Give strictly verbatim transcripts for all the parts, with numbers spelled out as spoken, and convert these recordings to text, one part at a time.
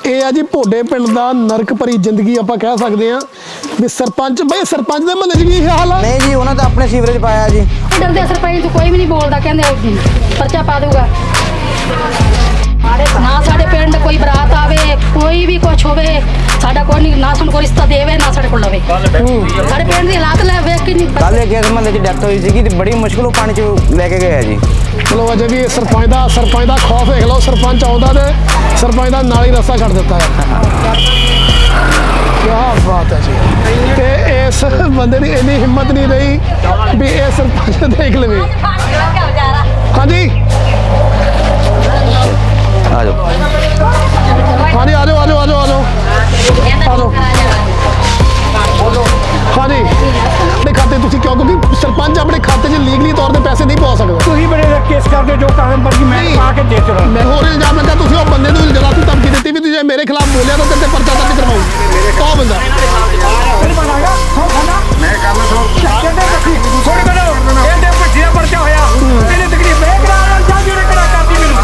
ਇਹ ਆ ਜੀ ਭੋਡੇ ਪਿੰਡ ਦਾ ਨਰਕ ਭਰੀ ਜ਼ਿੰਦਗੀ ਆਪਾਂ ਕਹਿ ਸਕਦੇ ਆ ਵੀ ਸਰਪੰਚ ਬਈ ਸਰਪੰਚ ਦੇ ਮਹੱਲੇ 'ਚ ਵੀ ਇਹ ਹਾਲ ਆ ਨਹੀਂ ਜੀ ਉਹਨਾਂ ਤਾਂ ਆਪਣੇ ਸੀਵਰੇਜ ਪਾਇਆ ਜੀ ਡਰਦੇ ਸਰਪੰਚ ਕੋਈ ਵੀ ਨਹੀਂ ਬੋਲਦਾ ਕਹਿੰਦੇ ਪਰਚਾ ਪਾ ਦੂਗਾ ਨਾ ਸਾਡੇ ਪਿੰਡ ਕੋਈ ਬਰਾਤ ਆਵੇ ਕੋਈ ਵੀ ਕੁਛ ਹੋਵੇ ਸਾਡਾ ਕੋਈ ਨਹੀਂ ਨਾ ਸਾਨੂੰ ਕੋਈ ਰਿਸ਼ਤਾ ਦੇਵੇ ਨਾ ਸਾਡੇ ਕੋਲ ਲਵੇ ਸਾਡੇ ਪਿੰਡ ਦੀ ਹਾਲਾਤ ਲੈ ਵੇਖ ਕੇ ਨਹੀਂ ਕੱਲ ਇੱਕ ਇਸ ਮਹੱਲੇ 'ਚ ਡੈਥ ਹੋਈ ਸੀਗੀ ਤੇ ਬੜੀ ਮੁਸ਼ਕਿਲੋਂ ਪਾਣੀ 'ਚ ਲੈ ਕੇ ਗਏ ਆ ਜੀ ਚਲੋ ਅਜੇ ਵੀ ਸਰਪੰਚ ਦਾ ਸਰਪੰਚ ਦਾ ਖੌਫ ਦੇਖ ਲਓ ਸਰਪੰਚ ਆਉਂਦਾ ਤੇ ਸਰਪੰਚ ਦਾ ਨਾਲ ਹੀ ਰਸਤਾ ਛੱਡ ਦਿੱਤਾ ਹੈ ਕੀ ਬਾਤ ਹੈ ਜੀ ਤੇ ਇਸ ਬੰਦੇ ਦੀ ਇੰਨੀ ਹਿੰਮਤ ਨਹੀਂ ਰਹੀ ਵੀ ਇਹ ਸਰਪੰਚ ਦੇਖ ਲਵੇ ਹਾਂਜੀ ਆ ਜਾਓ ਹਾਂਜੀ ਆ ਜਾਓ ਆ ਜਾਓ ਆ ਜਾਓ ਆ ਜਾਓ ਆ ਜਾਓ ਹਾਂਜੀ ਆਪਣੇ ਖਾਤੇ ਤੁਸੀਂ ਕਿਉਂ ਕਿਉਂਕਿ ਸਰਪੰਚ ਆਪਣੇ ਖਾਤੇ 'ਚ ਲੀਗਲੀ ਤੌਰ ਤੇ ਪੈਸੇ ਨਹੀਂ ਪਾ ਸਕਦਾ ਤੁਸੀਂ ਬੜੇ ਕੇਸ ਕਰਦੇ ਜੋ ਕਾਗਜ਼ ਪਰ ਮੈਂ ਪਾ ਕੇ ਦੇ ਚਲੋ ਮੈਂ ਹੋਰ ਇਲਜ਼ਾਮ ਲੱਗਾ ਤੁਸੀਂ ਉਹ ਬੰਦੇ ਨੂੰ ਜਲਾਤੀ ਧਮਕੀ ਦਿੱਤੀ ਵੀ ਤੁਸੀਂ ਮੇਰੇ ਖਿਲਾਫ ਬੋਲਿਆ ਤਾਂ ਤੇਰੇ ਤੇ ਪਰਚਾ ਦਰਜ ਕਰਵਾਉ ਉਹ ਬੰਦਾ ਮੈਂ ਕੰਮ ਸੋ ਕਹਿੰਦੇ ਰੱਖੀ ਥੋੜੀ ਬਣਾਓ ਇਹਦੇ ਪਿੱਛੇ ਪਰਚਾ ਹੋਇਆ ਇਹਨੇ ਤਕਰੀਬ ਮੈਂ ਕਰਾ ਜਾਂ ਜਿਹੜੇ ਕਰਾ ਕਰਦੀ ਮੈਨੂੰ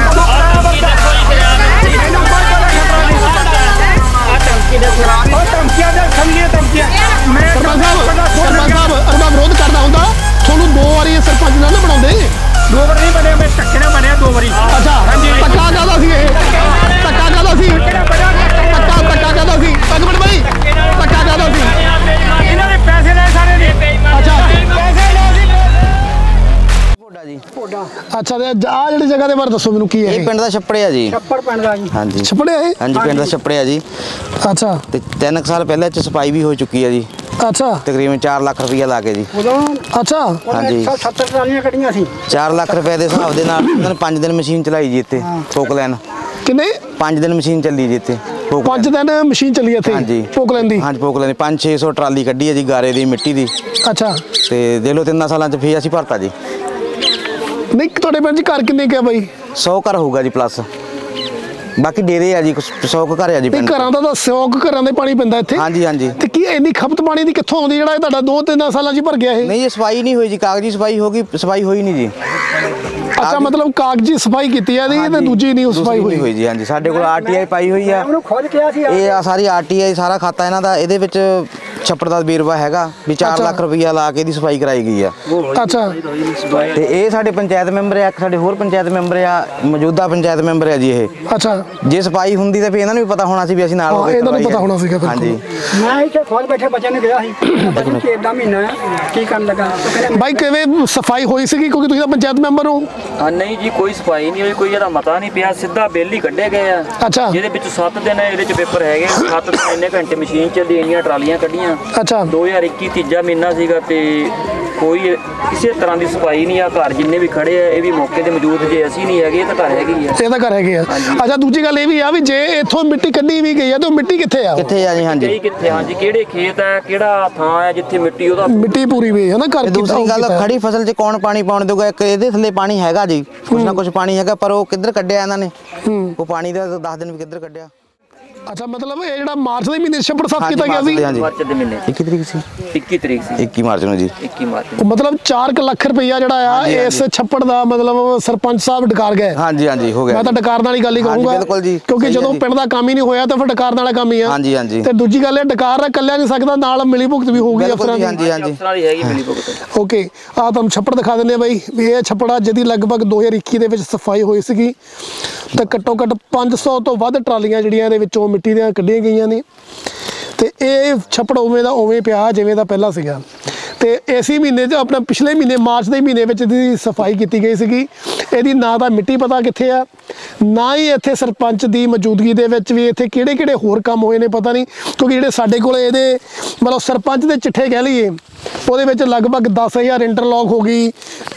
ਉਹ ਧਮਕੀਆਂ ਦੇ ਸਮਝੀਏ ਧਮਕੀਆਂ ਮੈਂ ਸਰਪੰਚ ਸਾਹਿਬ ਸਰਪੰਚ ਸਾਹਿਬ ਅਰਬਾ ਵਿਰੋਧ ਕਰਦਾ ਹੁੰਦਾ ਤੁਹਾਨੂੰ ਦੋ ਵਾਰੀ ਇਹ ਸਰਪੰਚ ਨਾਲ ਨਾ ਬਣਾਉਂਦੇ ਦੋ ਵਾਰ ਨਹੀਂ ਬਣਿਆ ਮੈਂ ਧੱਕੇ ਨਾਲ ਬਣਿਆ ਦੋ ਵਾਰੀ ਅੱਛਾ ਧੱਕਾ ਕਾਹਦਾ ਸੀ ਇਹ ਧੱਕਾ ਕਾਹਦਾ ਸੀ ਧੱਕਾ ਧੱਕਾ ਕਾਹਦਾ ਸੀ ਪੰਜ ਮਿੰਟ ਬਾਈ ਧੱਕਾ ਕਾਹਦਾ ਸੀ ਇਹਨਾਂ ਨੇ ਪੈਸੇ ਲਏ ਸਾਰੇ ਦੇ ਅੱਛਾ ਪੈਸੇ ਲਏ ਸੀ ਭੋਡਾ ਜੀ ਅੱਛਾ ਤੇ ਆ ਜਿਹੜੀ ਜਗ੍ਹਾ ਦੇ ਬਾਰੇ ਦੱਸੋ ਮੈਨੂੰ ਕੀ ਹੈ ਇਹ ਪਿੰਡ ਦਾ ਛੱਪੜਿਆ ਜੀ ਛੱਪੜ ਪਿੰਡ ਦਾ ਜੀ ਹਾਂਜੀ ਛਪੜਿਆ ਇਹ ਹਾਂਜੀ ਪਿੰਡ ਦਾ ਛੱਪੜਿਆ ਜੀ ਅੱਛਾ ਤੇ ਤਿੰਨ ਸਾਲ ਪਹਿਲਾਂ ਚ ਸਫਾਈ ਵੀ ਹੋ ਚੁੱਕੀ ਹੈ ਜੀ ਅੱਛਾ ਤਕਰੀਬਨ ਚਾਰ ਲੱਖ ਰੁਪਈਆ ਲਾ ਕੇ ਜੀ ਉਦੋਂ ਅੱਛਾ ਹਾਂਜੀ ਸੱਤਰ ਟਰਾਲੀਆਂ ਕੱਢੀਆਂ ਸੀ ਚਾਰ ਲੱਖ ਰੁਪਏ ਦੇ ਹਿਸਾਬ ਦੇ ਨਾਲ ਉਹਨਾਂ ਨੇ ਪੰਜ ਦਿਨ ਮਸ਼ੀਨ ਚਲਾਈ ਜੀ ਇੱਥੇ ਪੋਕਲੈਨ ਕਿੰਨੇ ਪੰਜ ਦਿਨ ਮਸ਼ੀਨ ਚੱਲੀ ਜੀ ਇੱਥੇ ਪੋਕ- ਪੰਜ ਦਿਨ ਮਸ਼ੀਨ ਚੱਲੀ ਇੱਥੇ ਹਾਂਜੀ ਪੋਕ ਲੈਂਦੀ ਹਾਂਜੀ ਪੋਕਲੈਨ ਪੰਜ ਛੇ ਸੌ ਟਰਾਲੀ ਕੱਢੀ ਹੈ ਜੀ ਗਾਰੇ ਦੀ ਮਿੱਟੀ ਦੀ ਅੱਛਾ ਤੇ ਦੇਖ ਲਓ ਤਿੰਨਾਂ ਸਾਲਾਂ ਚ ਫੇਰ ਅਸੀਂ ਭਰਤਾ ਜੀ ਨਹੀਂ ਤੁਹਾਡੇ ਪਿੰਡ 'ਚ ਘਰ ਕਿੰਨੇ ਕਿਆ ਬਾਈ ਸੌ ਘਰ ਹੋਊਗਾ ਜੀ ਪਲੱਸ ਬਾਕੀ ਡੇਰੇ ਆ ਜੀ ਸੌ ਕੁ ਘਰ ਆ ਜੀ ਨਹੀਂ ਪਿੰਡ ਘਰਾਂ ਦਾ ਤਾਂ ਸੌ ਕੁ ਘਰਾਂ ਦੇ ਪਾਣੀ ਪੈਂਦਾ ਇੱਥੇ ਹਾਂਜੀ ਹਾਂਜੀ ਤੇ ਕੀ ਇੰਨੀ ਖਪਤ ਪਾਣੀ ਦੀ ਕਿੱਥੋਂ ਆਉਂਦੀ ਜਿਹੜਾ ਇਹ ਤੁਹਾਡਾ ਦੋ ਤਿੰਨ ਸਾਲਾਂ 'ਚ ਹੀ ਭਰ ਗਿਆ ਇਹ ਨਹੀਂ ਇਹ ਸਫਾਈ ਨਹੀਂ ਹੋਈ ਜੀ ਕਾਗਜ਼ੀ ਸਫਾਈ ਹੋ ਗਈ ਸਫਾਈ ਹੋਈ ਨਹੀਂ ਜੀ ਅੱਛਾ ਮਤਲਬ ਕਾਗਜ਼ੀ ਸਫਾਈ ਕੀਤੀ ਹੈ ਇਹਦੀ ਤੇ ਦੂਜੀ ਨਹੀਂ ਸਫਾਈ ਦੂਸਰੀ ਹੋਈ ਹੋਈ ਜੀ ਹਾਂਜੀ ਸਾਡੇ ਕੋਲ ਆਰਟੀਆਈ ਪਾਈ ਹੋਈ ਆ ਉਹਨੂੰ ਖੋਜ ਕਿਹਾ ਸੀ ਇਹ ਆ ਸਾਰੀ ਆਰਟੀਆਈ ਸਾਰਾ ਖਾਤਾ ਇਹਨਾਂ ਦਾ ਇਹਦੇ ਵਿੱਚ ਛੱਪੜ ਦਾ ਵੇਰਵਾ ਹੈਗਾ ਵੀ ਚਾਰ ਅੱਛਾ। ਲੱਖ ਰੁਪਈਆ ਲਾ ਕੇ ਇਹਦੀ ਸਫਾਈ ਕਰਾਈ ਗਈ ਆ ਅੱਛਾ ਤੇ ਇਹ ਸਾਡੇ ਪੰਚਾਇਤ ਮੈਂਬਰ ਆ ਇੱਕ ਸਾਡੇ ਹੋਰ ਪੰਚਾਇਤ ਮੈਂਬਰ ਆ ਮੌਜੂਦਾ ਪੰਚਾਇਤ ਮੈਂਬਰ ਆ ਜੀ ਇਹ ਅੱਛਾ ਜੇ ਸਫਾਈ ਹੁੰਦੀ ਤਾਂ ਫਿਰ ਇਹਨਾਂ ਨੂੰ ਵੀ ਪਤਾ ਹੋਣਾ ਸੀ ਵੀ ਅਸੀਂ ਨਾਲ ਹਾਂ, ਹੋ ਕੇ ਇਹਨਾਂ ਨੂੰ ਕਰਵਾਈ ਪਤਾ ਆ। ਹੋਣਾ ਸੀਗਾ, ਬਿਲਕੁਲ। ਹਾਂਜੀ ਮੈਂ ਇੱਥੇ ਖੋਜ ਬੈਠੇ ਬੱਚਿਆਂ ਨੇ ਗਿਆ ਸੀ ਪਤਾ ਨਹੀਂ ਕਿੰਨਾ ਮਹੀਨਾ ਕੀ ਕਰਨ ਲੱਗਾ ਉਹ ਕਹਿੰਦੇ ਬਾਈ ਕਿਵੇਂ ਸਫਾਈ ਹੋਈ ਸੀਗੀ ਕਿਉਂਕਿ ਤੁਸੀਂ ਤਾਂ ਪੰਚਾਇਤ ਮੈਂਬਰ ਹੋ ਹਾਂ ਨਹੀਂ ਜੀ ਕੋਈ ਸਫਾਈ ਨਹੀਂ ਹੋਈ ਕੋਈ ਇਹਦਾ ਮਤਾ ਨਹੀਂ ਪਿਆ ਸਿੱਧਾ ਬਿੱਲ ਹੀ ਕੱਢੇ ਗਏ ਆ ਅੱਛਾ ਜਿਹਦੇ ਵਿੱਚ ਸੱਤ ਦਿਨ ਇਹਦੇ ਚ ਪੇਪਰ ਹੈਗੇ ਸੱਤ ਦਿਨ ਇੰਨੇ ਘੰਟੇ ਮਸ਼ੀਨ ਚੱਲਦੀ ਇੰਨੀਆਂ ਟਰਾਲੀਆਂ ਕੱਢੀਆਂ ਅੱਛਾ ਦੋ ਹਜ਼ਾਰ ਇੱਕੀ ਤੀਜਾ ਮਹੀਨਾ ਸੀਗਾ ਤੇ ਕੋਈ ਕਿਸੇ ਤਰ੍ਹਾਂ ਦੀ ਸਫਾਈ ਨਹੀਂ ਆ ਘਰ ਜਿੰਨੇ ਵੀ ਖੜੇ ਆ ਇਹ ਵੀ ਮੌਕੇ ਤੇ ਮੌਜੂਦ ਜੇ ਅਸੀਂ ਨਹੀਂ ਹੈਗੇ ਇਹ ਤਾਂ ਘਰ ਹੈਗੇ ਹੀ ਆ ਇਹ ਤਾਂ ਘਰ ਹੈਗੇ ਆ ਅੱਛਾ ਦੂਜੀ ਗੱਲ ਇਹ ਵੀ ਆ ਵੀ ਜੇ ਇੱਥੋਂ ਮਿੱਟੀ ਕੱਢੀ ਵੀ ਗਈ ਆ ਤੇ ਉਹ ਮਿੱਟੀ ਕਿੱਥੇ ਆ ਕਿੱਥੇ ਆ ਜੀ ਹਾਂਜੀ ਕਈ ਕਿੱਥੇ ਹਾਂਜੀ ਕਿਹੜੇ ਖੇਤ ਆ ਕਿਹੜਾ ਥਾਂ ਆ ਜਿੱਥੇ ਮਿੱਟੀ ਉਹਦਾ ਮਿੱਟੀ ਪੂਰੀ ਵੀ ਹੈ ਨਾ ਘਰ ਤੇ ਦੂਸਰੀ ਗੱਲ ਖੜੀ ਫਸਲ 'ਚ ਕੌਣ ਪਾਣੀ ਪਾਉਣ ਦੇਊਗਾ ਇੱਕ ਇਹਦੇ ਥੱਲੇ ਪਾਣੀ ਹੈਗਾ ਜੀ ਕੁਛ ਨਾ ਕੁਛ ਪਾਣੀ ਹੈਗਾ ਪਰ ਉਹ ਕਿੱਧਰ ਕੱਢਿਆ ਇਹਨਾਂ ਨੇ ਉਹ ਪਾਣੀ ਦਾ ਦੱਸ ਦਿਨ ਵੀ ਕਿੱਧਰ ਕੱਢਿਆ ਅੱਛਾ ਮਤਲਬ ਇਹ ਜਿਹੜਾ ਮਾਰਚ ਦੇ ਮਹੀਨੇ ਛੱਪੜ ਸਾਫ ਕੀਤਾ ਗਿਆ ਸੀ ਹਾਂਜੀ ਮਾਰਚ ਦੇ ਮਹੀਨੇ ਇੱਕੀ ਤਰੀਕ ਸੀ ਇੱਕੀ ਤਰੀਕ ਸੀ ਇੱਕੀ ਮਾਰਚ ਨੂੰ ਜੀ ਇੱਕੀ ਮਾਰਚ ਉਹ ਮਤਲਬ ਚਾਰ ਲੱਖ ਰੁਪਈਆ ਜਿਹੜਾ ਆ ਇਸ ਛੱਪੜ ਦਾ ਮਤਲਬ ਸਰਪੰਚ ਸਾਹਿਬ ਡਕਾਰ ਗਏ ਹਾਂਜੀ ਹਾਂਜੀ ਹੋ ਗਿਆ ਮੈਂ ਤਾਂ ਡਕਾਰਨ ਵਾਲੀ ਗੱਲ ਹੀ ਹਾਂਜੀ, ਕਹੂੰਗਾ ਬਿਲਕੁਲ ਜੀ। ਕਿਉਂਕਿ ਸਹੀ ਹੈ ਜਦੋਂ ਜੀ। ਪਿੰਡ ਦਾ ਕੰਮ ਹੀ ਨਹੀਂ ਹੋਇਆ ਤਾਂ ਫਿਰ ਡਕਾਰਨ ਵਾਲਾ ਕੰਮ ਹੀ ਆ ਹਾਂਜੀ ਹਾਂਜੀ ਤੇ ਦੂਜੀ ਗੱਲ ਇਹ ਡਕਾਰ ਇਕੱਲਿਆ ਨਹੀਂ ਸਕਦਾ ਨਾਲ ਮਿਲੀ ਭੁਗਤ ਵੀ ਹੋਊਗੀ ਬਿਲਕੁਲ ਅਫਸਰਾਂ ਜੀ, ਦੀ ਹਾਂਜੀ ਹਾਂਜੀ ਅਫਸਰਾਂ ਦੀ ਹੈਗੀ ਮਿਲੀ ਭੁਗਤ ਓਕੇ ਆ ਤੁਹਾਨੂੰ ਛੱਪੜ ਦਿਖਾ ਦਿੰਦੇ ਆ ਬਾਈ ਵੀ ਇਹ ਛੱਪੜਾ ਜਿਹਦੀ ਲਗਭਗ ਦੋ ਹਜ਼ਾਰ ਇੱਕੀ ਦੇ ਵਿੱਚ ਸਫਾਈ ਹੋਈ ਸੀਗੀ ਤਾਂ ਘੱਟੋ ਘੱਟ ਪੰਜ ਸੌ ਤੋਂ ਵੱਧ ਟਰਾਲੀਆਂ ਜਿਹੜੀਆਂ ਇਹਦੇ ਵਿੱਚੋਂ ਮਿੱਟੀ ਦੀਆਂ ਕੱਢੀਆਂ ਗਈਆਂ ਨੇ ਤੇ ਇਹ ਛੱਪੜ ਉਵੇਂ ਦਾ ਉਵੇਂ ਪਿਆ ਜਿਵੇਂ ਦਾ ਪਹਿਲਾਂ ਸੀਗਾ ਤੇ ਇਸੇ ਮਹੀਨੇ 'ਚ ਆਪਣਾ ਪਿਛਲੇ ਮਹੀਨੇ ਮਾਰਚ ਦੇ ਮਹੀਨੇ ਵਿੱਚ ਇਹਦੀ ਸਫਾਈ ਕੀਤੀ ਗਈ ਸੀਗੀ ਇਹਦੀ ਨਾ ਤਾਂ ਮਿੱਟੀ ਪਤਾ ਕਿੱਥੇ ਆ ਨਾ ਹੀ ਇੱਥੇ ਸਰਪੰਚ ਦੀ ਮੌਜੂਦਗੀ ਦੇ ਵਿੱਚ ਵੀ ਇੱਥੇ ਕਿਹੜੇ ਕਿਹੜੇ ਹੋਰ ਕੰਮ ਹੋਏ ਨੇ ਪਤਾ ਨਹੀਂ ਕਿਉਂਕਿ ਜਿਹੜੇ ਸਾਡੇ ਕੋਲ ਇਹਦੇ ਮਤਲਬ ਸਰਪੰਚ ਦੇ ਚਿੱਠੇ ਕਹਿ ਲਈਏ ਉਹਦੇ ਵਿੱਚ ਲਗਭਗ ਦਸ ਹਜ਼ਾਰ ਇੰਟਰਲੌਕ ਹੋ ਗਈ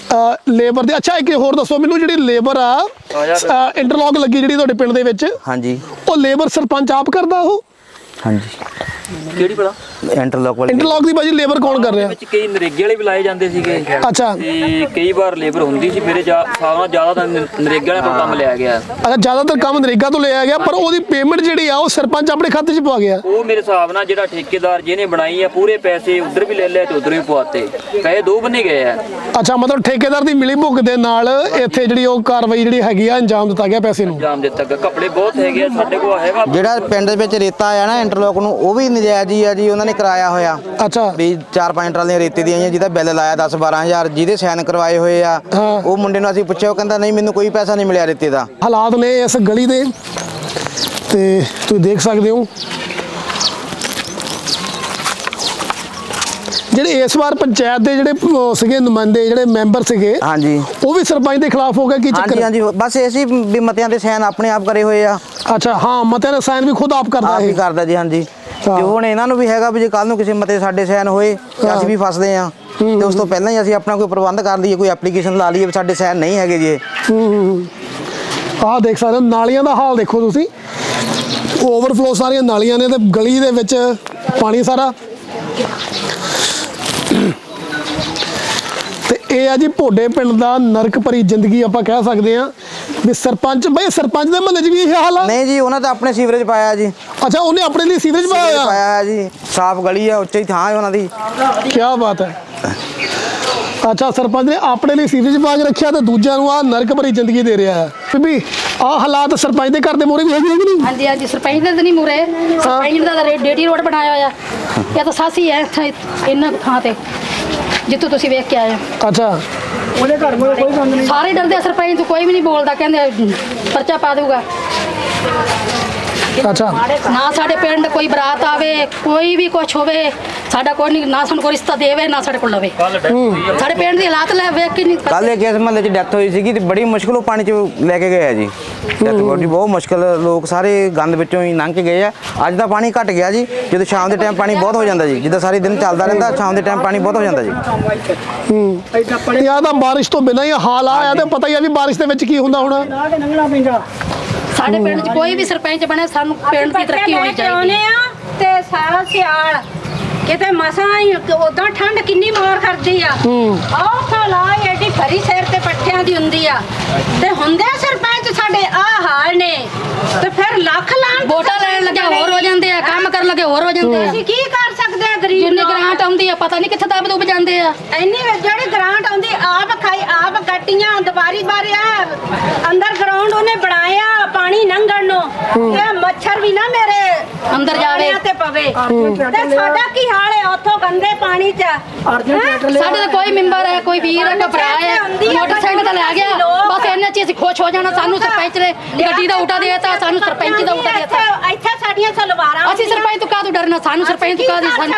ਲੇਬਰ ਦੇ ਅੱਛਾ ਇੱਕ ਹੋਰ ਦੱਸੋ ਮੈਨੂੰ ਜਿਹੜੀ ਲੇਬਰ ਆ ਇੰਟਰਲੌਕ ਲੱਗੀ ਜਿਹੜੀ ਤੁਹਾਡੇ ਪਿੰਡ ਦੇ ਵਿੱਚ ਹਾਂਜੀ ਉਹ ਲੇਬਰ ਸਰਪੰਚ ਆਪ ਕਰਦਾ ਉਹ ਹਾਂਜੀ ਕਿਹੜੀ ਭਲਾ ਇੰਟਰਲੋਕ ਵਾਲੀ ਇੰਟਰਲੌਕ ਦੀ ਭਾਜੀ ਲੇਬਰ ਕੌਣ ਕਰ ਰਿਹਾ? ਵਿੱਚ ਕਈ ਨਰੇਗੇ ਵਾਲੇ ਵੀ ਲਾਏ ਜਾਂਦੇ ਸੀਗੇ ਅੱਛਾ ਤੇ ਕਈ ਵਾਰ ਲੇਬਰ ਹੁੰਦੀ ਸੀ ਮੇਰੇ ਸਾਹਮਣੇ ਜ਼ਿਆਦਾ ਤਾਂ ਨਰੇਗੇ ਵਾਲੇ ਤੋਂ ਕੰਮ ਲਿਆ ਗਿਆ। ਅੱਛਾ ਜ਼ਿਆਦਾਤਰ ਕੰਮ ਨਰੇਗਾ ਤੋਂ ਲਿਆ ਗਿਆ, ਪਰ ਉਹਦੀ ਪੇਮੈਂਟ ਜਿਹੜੀ ਆ ਉਹ ਸਰਪੰਚ ਆਪਣੇ ਖਾਤੇ 'ਚ ਪਵਾ ਗਿਆ। ਉਹ ਮੇਰੇ ਹਿਸਾਬ ਨਾਲ ਜਿਹੜਾ ਠੇਕੇਦਾਰ ਜਿਹਨੇ ਬਣਾਈ ਆ ਪੂਰੇ ਪੈਸੇ ਉਧਰ ਵੀ ਲੈ ਲਿਆ ਤੇ ਉਧਰ ਵੀ ਪਵਾਤੇ, ਪੈਸੇ ਦੋ ਬੰਨੇ ਗਏ ਆ। ਅੱਛਾ ਮਤਲਬ ਠੇਕੇਦਾਰ ਦੀ ਮਿਲੀ ਭੁਗਤ ਦੇ ਨਾਲ ਇੱਥੇ ਜਿਹੜੀ ਉਹ ਕਾਰਵਾਈ ਜਿਹੜੀ ਹੈਗੀ ਆ ਅੰਜਾਮ ਦਿੱਤਾ ਗਿਆ ਪੈਸੇ ਨੂੰ। ਜਾਮ ਦਿੱਤਾ ਗਿਆ। ਕੱਪੜੇ ਬਹੁਤ ਹੈਗੇ ਆ ਸਾਡੇ ਕੋਲ ਹੈਗਾ। ਜਿਹੜਾ ਪਿੰਡ ਦੇ ਵਿੱਚ ਰੇਤਾ ਆਇਆ ਨਾ ਇੰਟਰਲੋਕ ਨੂੰ, ਉਹ ਵੀ ਨਜਾਇਜ਼ ਹੀ ਆ ਜੀ, ਉਹਨਾਂ ਨੇ ਕਰਾਇਆ ਹੋਇਆ ਅੱਛਾ ਵੀ ਚਾਰ ਪੰਜ ਟਰਾਲੀਆਂ ਰੇਤੇ ਦੀਆਂ ਆਈਆਂ, ਜਿਹਦਾ ਬਿੱਲ ਲਾਇਆ ਦਸ ਬਾਰਾਂ ਹਜ਼ਾਰ, ਜਿਹਦੇ ਸਾਈਨ ਕਰਵਾਏ ਹੋਏ ਆ। ਹਾਂ। ਉਹ ਮੁੰਡੇ ਨੂੰ ਅਸੀਂ ਪੁੱਛਿਆ, ਉਹ ਕਹਿੰਦਾ ਨਹੀਂ ਮੈਨੂੰ ਕੋਈ ਪੈਸਾ ਨਹੀਂ ਮਿਲਿਆ ਰੇਤੇ ਦਾ। ਹਾਲਾਤ ਨੇ ਇਸ ਗਲੀ ਦੇ ਤੇ ਤੁਸੀਂ ਦੇਖ ਸਕਦੇ ਹੋ ਜਿਹੜੇ ਇਸ ਵਾਰ ਪੰਚਾਇਤ ਦੇ ਜਿਹੜੇ ਉਹ ਸੀਗੇ ਨੁਮਾਇੰਦੇ ਜਿਹੜੇ ਮੈਂਬਰ ਸੀਗੇ ਹਾਂਜੀ ਉਹ ਵੀ ਸਰਪੰਚ ਦੇ ਖਿਲਾਫ ਹੋ ਗਏ ਕੀ ਹਾਂਜੀ ਚੱਕਰ? ਹਾਂਜੀ ਬਸ ਇਹ ਸੀ ਵੀ ਮਤਿਆਂ ਦੇ ਸਾਈਨ ਆਪਣੇ ਆਪ ਕਰੇ ਹੋਏ ਆ, ਅੱਛਾ ਹਾਂ ਮਤਿਆਂ ਦਾ ਸਾਈਨ ਵੀ ਖੁਦ ਆਪ ਕਰਦਾ ਆਪ ਹੀ ਹੈ। ਕਰਦਾ ਜੀ। ਹਾਂਜੀ ਹਾਂ। ਤੇ ਹੁਣ ਇਹਨਾਂ ਨੂੰ ਵੀ ਹੈਗਾ ਵੀ ਜੇ ਕੱਲ ਨੂੰ ਕਿਸੇ ਮਤੇ ਸਾਡੇ ਸਾਈਨ ਹੋਏ ਤੇ ਹਾਂ। ਅਸੀਂ ਵੀ ਫਸਦੇ ਆ, ਤੇ ਉਸ ਤੋਂ ਪਹਿਲਾਂ ਹੀ ਅਸੀਂ ਆਪਣਾ ਕੋਈ ਪ੍ਰਬੰਧ ਕਰ ਲਈਏ, ਕੋਈ ਐਪਲੀਕੇਸ਼ਨ ਲਾ ਲਈਏ ਵੀ ਸਾਡੇ ਸਾਈਨ ਨਹੀਂ ਹੈਗੇ ਜੀ। ਆਹ ਦੇਖ ਸਕਦੇ ਹੋ ਨਾਲੀਆਂ ਦਾ ਹਾਲ ਦੇਖੋ ਤੁਸੀਂ, ਓਵਰਫਲੋ ਸਾਰੀਆਂ ਨਾਲੀਆਂ ਨੇ ਤੇ ਗਲੀ ਦੇ ਵਿੱਚ ਪਾਣੀ ਸਾਰਾ। ਤੇ ਇਹ ਆ ਜੀ ਭੋਡੇ ਪਿੰਡ ਦਾ ਨਰਕ ਭਰੀ ਜ਼ਿੰਦਗੀ ਆਪਾਂ ਕਹਿ ਸਕਦੇ ਆ ਵੀ ਸਰਪੰਚ ਬਈ ਸਰਪੰਚ ਦੇ ਮਹੱਲੇ 'ਚ ਵੀ ਇਹ ਹਾਲ ਆ? ਨਹੀਂ ਜੀ ਉਹਨਾਂ ਤਾਂ ਆਪਣੇ ਸੀਵਰੇਜ ਪਾਇਆ ਜੀ, ਅੱਛਾ ਉਹਨੇ ਆਪਣੇ ਲਈ ਸੀਵਰੇਜ ਸੀਵਰੇਜ ਪਾਇਆ ਹੋਇਆ? ਪਾਇਆ ਜੀ, ਸਾਫ਼ ਗਲੀ ਆ, ਉੱਚੀ ਥਾਂ ਹੈ ਉਹਨਾਂ ਦੀ। ਕੀ ਬਾਤ ਹੈ। ਅੱਛਾ ਸਰਪੰਚ ਨੇ ਆਪਣੇ ਲਈ ਸੀਵਰੇਜ ਪਾ ਕੇ ਰੱਖਿਆ ਤੇ ਦੂਜਿਆਂ ਨੂੰ ਆ ਨਰਕ ਭਰੀ ਜ਼ਿੰਦਗੀ ਦੇ ਰਿਹਾ ਹੈ। ਬੀਬੀ ਆਹ ਹਾਲਾਤ ਸਰਪੰਚ ਦੇ ਘਰ ਦੇ ਮੂਹਰੇ ਵੀ ਹੈਗੇ ਕਿ ਨਹੀਂ? ਹਾਂਜੀ ਹਾਂਜੀ ਸਰਪੰਚ ਦੇ ਤਾਂ ਨਹੀਂ ਮੂਰੇ, ਸਰਪੰਚ ਦਾ ਤਾਂ ਡੇਟੀ ਰੋਡ ਬਣਾਇਆ ਹੋਇਆ। ਇਹ ਤਾਂ ਸਾਸੀ ਹੈ ਇੱਥੇ ਇਹਨਾਂ ਥਾਂ ਤੇ ਜਿੱਥੋਂ ਤੁਸੀਂ ਵੇਖ ਕੇ ਆਏ ਹੋ। ਅੱਛਾ ਉਹਦੇ ਘਰ ਕੋਲ ਕੋਈ ਬੰਦ ਨਹੀਂ। ਸਾਰੇ ਡਰਦੇ ਆ, ਸਰਪੰਚ ਤੋਂ ਕੋਈ ਵੀ ਨਹੀਂ ਬੋਲਦਾ, ਕਹਿੰਦੇ ਪਰਚਾ ਪਾ ਦਊਗਾ। ਅੱਛਾ ਨਾ ਸਾਡੇ ਪਿੰਡ ਕੋਈ ਬਰਾਤ ਆਵੇ, ਕੋਈ ਵੀ ਕੁਛ ਹੋਵੇ, ਸਾਡਾ ਕੋਈ ਨਹੀਂ, ਨਾ ਸਾਨੂੰ ਕੋਈ ਰਿਸ਼ਤਾ ਦੇਵੇ ਨਾ ਸਾਡੇ ਕੋਲ ਲਵੇ। ਸਾਡੇ ਪਿੰਡ ਦੀ ਹਾਲਾਤ ਲੈ ਵੇਖ ਕੇ ਨਹੀਂ ਕੱਲ ਇੱਕ ਇਸ ਮਹੱਲੇ 'ਚ ਡੈਥ ਹੋਈ ਸੀਗੀ ਤੇ ਬੜੀ ਮੁਸ਼ਕਿਲੋਂ ਪਾਣੀ 'ਚ ਲੈ ਕੇ ਗਏ ਆ ਜੀ। ਡੈਥ ਬੋਡੀ ਬਹੁਤ ਮੁਸ਼ਕਿਲ, ਲੋਕ ਸਾਰੇ ਗੰਦ ਵਿੱਚੋਂ ਹੀ ਲੰਘ ਕੇ ਗਏ ਆ। ਅੱਜ ਦਾ ਪਾਣੀ ਘਟ ਗਿਆ ਜੀ, ਜਦੋਂ ਸ਼ਾਮ ਦੇ ਟਾਈਮ ਪਾਣੀ ਬਹੁਤ ਹੋ ਜਾਂਦਾ ਜੀ, ਜਿੱਦਾਂ ਸਾਰੇ ਦਿਨ ਚੱਲਦਾ ਰਹਿੰਦਾ, ਸ਼ਾਮ ਦੇ ਟਾਈਮ ਪਾਣੀ ਬਹੁਤ ਹੋ ਜਾਂਦਾ ਜੀ। ਹੂੰ ਯਾ ਤਾਂ ਬਾਰਿਸ਼ ਤੋਂ ਬਿਨਾਂ ਹੀ ਹਾਲ ਆਇਆ ਤੇ ਪਤਾ ਹੀ ਆ ਵੀ ਬਾਰਿਸ਼ ਦੇ ਵਿੱਚ ਕੀ ਹੁੰਦਾ ਹੁਣ। ਲਾ ਕੇ ਲੰਘਣਾ ਪੈਂਦਾ। ਸਾਡੇ ਪਿੰਡ 'ਚ ਕੋਈ ਵੀ ਸਰਪੰਚ ਬਣੇ, ਸਾਨੂੰ ਪਿੰਡ ਦੀ ਤਰੱਕੀ ਹੋਣੀ ਚਾਹੀਦੀ ਹੈ। ਤੇ ਸਾਰਾ ਸਿਆਲ ਕਿਤੇ ਮਸਾਂ ਹੀ ਉਦਾਂ ਠੰਡ ਕਿੰਨੀ ਮਾਰ ਕਰਦੀ ਆ। ਆਹ ਫਲਾ ਐਡੀ ਭਰੀ ਸਿਰ ਤੇ ਪੱਠਿਆਂ ਦੀ ਹੁੰਦੀ ਆ, ਤੇ ਹੁੰਦੇ ਸਰਪੰਚ ਸਾਡੇ ਆ ਹਾਲ ਨੇ, ਤੇ ਫਿਰ ਲੱਖ ਲਾਂ ਵੋਟਾਂ ਲੈਣ ਲੱਗੇ ਹੋਰ ਹੋ ਜਾਂਦੇ ਆ, ਕੰਮ ਕਰਨ ਲੱਗੇ ਹੋਰ ਹੋ ਜਾਂਦੇ ਆ। ਅਸੀਂ ਕੀ ਕਰ ਸਕਦੇ ਆ ਗਰੀਬ ਜਿੰਨੀ ਲੋਕ? ਗ੍ਰਾਂਟ ਆਉਂਦੀ ਆ ਪਤਾ ਨਹੀਂ ਕਿੱਥੇ ਦਬ ਦੁਬ ਜਾਂਦੇ ਆ। ਇੰਨੀ ਜਿਹੜੀ ਗ੍ਰਾਂਟ ਆਉਂਦੀ ਆਪ ਖਾਈ ਆਪ ਕੱਟੀਆਂ ਦੁਬਾਰੀ ਬਾਰਿਆ ਅੰਦਰ ਗਰਾਊਂਡ ਉਹਨੇ ਬਣਾਇਆ ਪਾਣੀ ਲੰਘਣ ਨੂੰ, ਇਹ ਮੱਛਰ ਵੀ ਨਾ ਮੇਰੇ ਅੰਦਰ ਜਾਵੇ ਤੇ ਪਵੇ। ਤੇ ਸਾਡਾ ਕੀ ਹਾਲ ਹੈ ਉੱਥੋਂ ਗੰਦੇ ਪਾਣੀ 'ਚ? ਸਾਡੇ ਤਾਂ ਕੋਈ ਮੈਂਬਰ ਹੈ, ਕੋਈ ਵੀਰ ਹੈ, ਕੋਈ ਭਰਾ ਹੈ, ਮੋਟਰਸਾਈਕਲ ਤਾਂ ਲੈ ਗਿਆ, ਬਸ ਇੰਨੇ ਚ ਅਸੀਂ ਖੁਸ਼ ਹੋ ਜਾਣਾ। ਸਾਨੂੰ ਸਰਪੰਚ ਨੇ ਗੱਡੀ ਦਾ ਉਟਾ ਦੇਤਾ, ਸਾਨੂੰ ਸਰਪੰਚ ਦਾ ਉਟਾ ਦੇਤਾ। ਇੱਥੇ ਇੱਥੇ ਸਾਡੀਆਂ ਸਲਵਾਰਾਂ ਅਸੀਂ ਸਰਪੰਚ ਤੋਂ ਕਾਹਦੋਂ ਡਰਨਾ? ਸਾਨੂੰ ਸਰਪੰਚ ਤੋਂ ਕਾਹਦੀ ਸਾਨੂੰ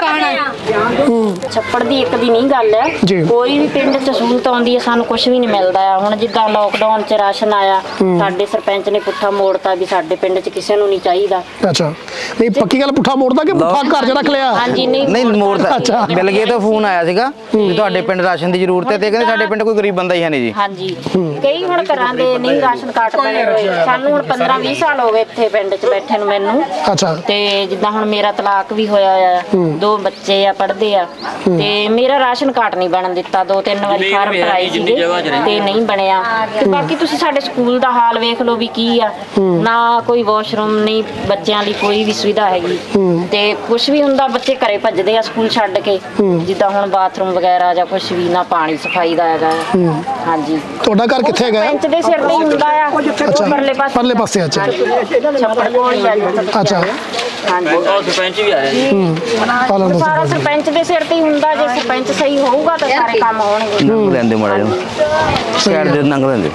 ਕਹਾਣਾ। ਛੱਪੜ ਦੀ ਇੱਕ ਦੀ ਨਹੀਂ ਗੱਲ ਜੀ। ਹੈ, ਕੋਈ ਵੀ ਪਿੰਡ 'ਚ ਸਹੂਲਤ ਆਉਂਦੀ ਹੈ ਸਾਨੂੰ ਕੁਝ ਵੀ ਨਹੀਂ ਮਿਲਦਾ ਆ। ਹੁਣ ਜਿੱਦਾਂ ਲੋਕਡਾਊਨ 'ਚ ਰਾਸ਼ਨ ਆਇਆ, ਸਾਡੇ ਸਰਪੰਚ ਨੇ ਪੁੱਠਾ ਮੋੜਤਾ ਵੀ ਸਾਡੇ ਪਿੰਡ 'ਚ ਕਿਸੇ ਨੂੰ ਨਹੀਂ ਚਾਹੀਦਾ। ਅੱਛਾ ਨਹੀਂ ਪੱਕੀ ਗੱਲ ਪੁੱਠਾ ਮੋੜਦਾ ਕਿ ਪੁੱਠਾ ਘਰ 'ਚ ਰੱਖ ਲਿਆ? ਹਾਂਜੀ ਨਹੀਂ ਨਹੀਂ ਮੋੜਦਾ। ਅੱਛਾ। ਮਿਲ ਗਏ ਤਾਂ ਫੋਨ ਆਇਆ ਸੀਗਾ ਵੀ ਤੁਹਾਡੇ ਪਿੰਡ ਰਾਸ਼ਨ ਦੀ ਜ਼ਰੂਰਤ ਹੈ, ਤੇ ਕਹਿੰਦੇ ਸਾਡੇ ਪਿੰਡ ਕੋਈ ਗਰੀਬ ਬੰਦਾ ਹੀ ਹੈ ਨਹੀਂ ਜੀ। ਹਾਂਜੀ ਕਈ ਹੁਣ ਘਰਾਂ ਦੇ ਨਹੀਂ ਰਾਸ਼ਨ ਕਾਰਡ ਬਣੇ ਹੋਏ। ਸਾਨੂੰ ਹੁਣ ਪੰਦਰਾਂ ਵੀਹ ਸਾਲ ਹੋ ਗਏ ਇੱਥੇ ਪਿੰਡ 'ਚ ਬੈਠੇ ਨੂੰ ਮੈਨੂੰ। ਅੱਛਾ ਤੇ ਜਿੱਦਾਂ ਹੁਣ ਮੇਰਾ ਤਲਾਕ ਵੀ ਹੋਇਆ ਆ, ਦੋ ਬੱਚੇ ਆ ਪੜ੍ਹਦੇ ਆ, ਤੇ ਮੇਰਾ ਰਾਸ਼ਨ ਕਾਰਡ ਨਹੀਂ ਬਣਨ ਦਿੱਤਾ। ਦੋ ਤਿੰਨ ਵਾਰੀ ਫਾਰਮ ਭਰਾਏ ਸੀਗੇ ਤੇ ਨਹੀਂ ਬਣਿਆ। ਤੇ ਬਾਕੀ ਤੁਸੀਂ ਸਾਡੇ ਸਕੂਲ ਦਾ ਹਾਲ ਵੇਖ ਲਓ ਵੀ ਕੀ ਆ, ਨਾ ਕੋਈ ਵਾਸ਼ਰੂਮ ਨਹੀਂ ਬੱਚਿਆਂ ਲਈ, ਕੋਈ ਵੀ ਸੁਵਿਧਾ ਹੈਗੀ। ਤੇ ਕੁਝ ਵੀ ਹੁੰਦਾ ਬੱਚੇ ਘਰੇ ਭੱਜਦੇ ਆ ਸਕੂਲ ਛੱਡ ਕੇ, ਜਿੱਦਾਂ ਹੁਣ ਬਾਥਰੂਮ ਵਗੈਰਾ ਜਾਂ ਕੁਝ ਵੀ ਨਾ, ਪਾਣੀ ਸਫਾਈ ਦਾ ਹੈਗਾ। ਹਾਂਜੀ ਤੁਹਾਡਾ ਘਰ ਕਿੱਥੇ ਹੈਗਾ? ਸਰਪੰਚ ਦੇ ਸਿਰ ਤੇ ਹੀ ਹੁੰਦਾ ਆ, ਅੱਛਾ ਪਰਲੇ ਪਾਸੇ ਪਰਲੇ ਪਾਸੇ। ਅੱਛਾ ਛੱਪੜ ਕੋਲ ਹੀ ਆ ਜੀ। ਅੱਛਾ ਹਾਂਜੀ ਉਹ ਸਰਪੰਚ ਵੀ ਆਇਆ ਜੀ। ਪਾਲਣ ਦੋ ਸਾਰਾ ਸਰਪੰਚ ਦੇ ਸਿਰ ਤੇ ਹੀ ਹੁੰਦਾ। ਜੇ ਸਰਪੰਚ ਸਹੀ ਹੋਊਗਾ ਤਾਂ ਸਾਰੇ ਕੰਮ ਹੋਣਗੇ। ਨੰਗ ਲੈਂਦੇ ਮਾੜਾ ਜਿਹਾ ਸਾਈਡ ਦੇ ਨੰਗ ਲੈਂਦੇ।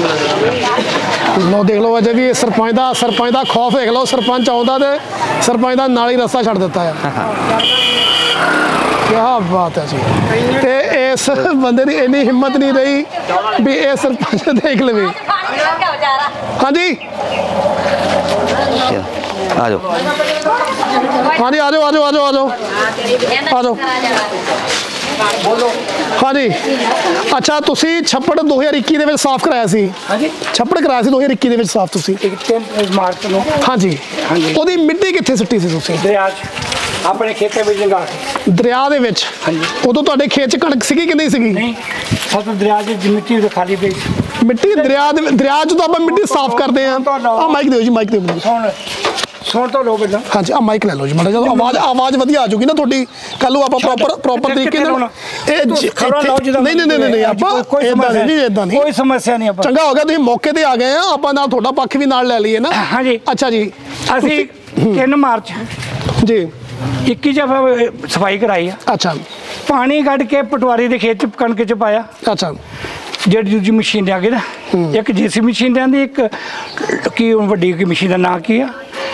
ਲੋ ਦੇਖ ਲਓ ਅਜੇ ਵੀ ਸਰਪੰਚ ਦਾ ਸਰਪੰਚ ਦਾ ਖੌਫ ਦੇਖ ਲਓ। ਸਰਪੰਚ ਆਉਂਦਾ ਤੇ ਸਰਪੰਚ ਦਾ ਨਾਲ ਹੀ ਰਸਤਾ ਛੱਡ ਦਿੱਤਾ ਆ। ਕੀ ਬਾਤ ਹੈ ਜੀ। ਤੇ ਇਸ ਬੰਦੇ ਦੀ ਇੰਨੀ ਹਿੰਮਤ ਨਹੀਂ ਰਹੀ ਵੀ ਇਹ ਸਰਪੰਚ ਦੇਖ ਲਵੇ। ਹਾਂਜੀ ਆ ਜਾਓ ਹਾਂਜੀ ਆ ਜਾਓ ਆ ਜਾਓ ਆ ਜਾਓ ਆ ਜਾਓ ਆ ਜਾਓ ਹਾਂਜੀ ਅੱਛਾ ਤੁਸੀਂ ਛੱਪੜ ਦੋ ਹਜ਼ਾਰ ਇੱਕੀ ਦੇ ਵਿੱਚ ਸਾਫ਼ ਕਰਾਇਆ ਸੀ? ਹਾਂਜੀ ਛੱਪੜ ਕਰਾਇਆ ਸੀ ਦੋ ਹਜ਼ਾਰ ਇੱਕੀ ਦੇ ਵਿੱਚ ਸਾਫ਼ ਤੁਸੀਂ? ਤਿੰਨ ਮਾਰਚ ਨੂੰ ਹਾਂਜੀ ਉਹਦੀ ਮਿੱਟੀ ਕਿੱਥੇ ਸੁੱਟੀ ਸੀ ਤੁਸੀਂ? ਦਰਿਆ 'ਚ ਆਪਣੇ ਖੇਤਾਂ ਵਿੱਚ ਲੰਘਾ ਕੇ। ਦਰਿਆ ਦੇ ਵਿੱਚ ਹਾਂਜੀ। ਉਦੋਂ ਤੁਹਾਡੇ ਖੇਤ 'ਚ ਕਣਕ ਸੀਗੀ ਕਿ ਨਹੀਂ ਸੀਗੀ? ਨਹੀਂ ਸਭ ਦਰਿਆ ਦੀ ਮਿੱਟੀ ਉਦੋਂ ਖਾਲੀ ਪਈ ਸੀ। ਮਿੱਟੀ ਦਰਿਆ ਦੇ ਦਰਿਆ 'ਚ ਤਾਂ ਆਪਾਂ ਮਿੱਟੀ ਸਾਫ਼ ਕਰਦੇ ਆ। ਆ ਮਾਈਕ ਦਿਓ ਜੀ, ਮਾਈਕ ਦਿਓ ਮੈਨੂੰ। ਸੁਣ ਸੁਣ ਤੋਂ ਲੋ ਪਹਿਲਾਂ। ਹਾਂਜੀ ਆ ਮਾਈਕ ਲੈ ਲਓ ਜੀ ਮਾੜਾ, ਜਦੋਂ ਆਵਾਜ਼ ਆਵਾਜ਼ ਵਧੀਆ ਆ ਜੂਗੀ ਨਾ ਤੁਹਾਡੀ, ਕੱਲ ਨੂੰ ਆਪਾਂ ਪ੍ਰੋਪਰ ਪ੍ਰੋਪਰ ਤਰੀਕੇ ਨਾਲ ਇਹ ਖਬਰਾਂ ਲਾਓ ਜਿਹਦਾ ਨਹੀਂ ਨਹੀਂ ਨਹੀਂ ਨਹੀਂ ਆਪਾਂ ਇਦਾਂ ਨਹੀਂ ਇਦਾਂ ਨਹੀਂ ਕੋਈ ਸਮੱਸਿਆ ਨਹੀਂ। ਆਪਾਂ ਚੰਗਾ ਹੋ ਗਿਆ ਤੁਸੀਂ ਮੌਕੇ ਤੇ ਆ ਗਏ ਆ, ਆਪਾਂ ਨਾਲ ਤੁਹਾਡਾ ਪੱਖ ਵੀ ਨਾਲ ਲੈ ਲਈਏ ਨਾ। ਹਾਂਜੀ ਅੱਛਾ ਜੀ। ਅਸੀਂ ਤਿੰਨ ਮਾਰਚ ਜੀ ਇੱਕੀ ਚ ਸਫਾਈ ਕਰਾਈ ਆ। ਅੱਛਾ ਪਾਣੀ ਕੱਢ ਕੇ ਪਟਵਾਰੀ ਦੇ ਖੇਤ ਚ ਕਣਕ ਚ ਪਾਇਆ। ਅੱਛਾ ਜਿਹੜੀ ਦੂਜੀ ਮਸ਼ੀਨ ਲਿਆ ਕੇ ਨਾ, ਇੱਕ ਜੀਸੀ ਮਸ਼ੀਨ ਲਿਆਂਦੀ, ਇੱਕ ਕੀ ਵੱਡੀ ਕੀ ਮਸ਼ੀਨ ਦਾ ਨਾਂ ਕੀ ਆ,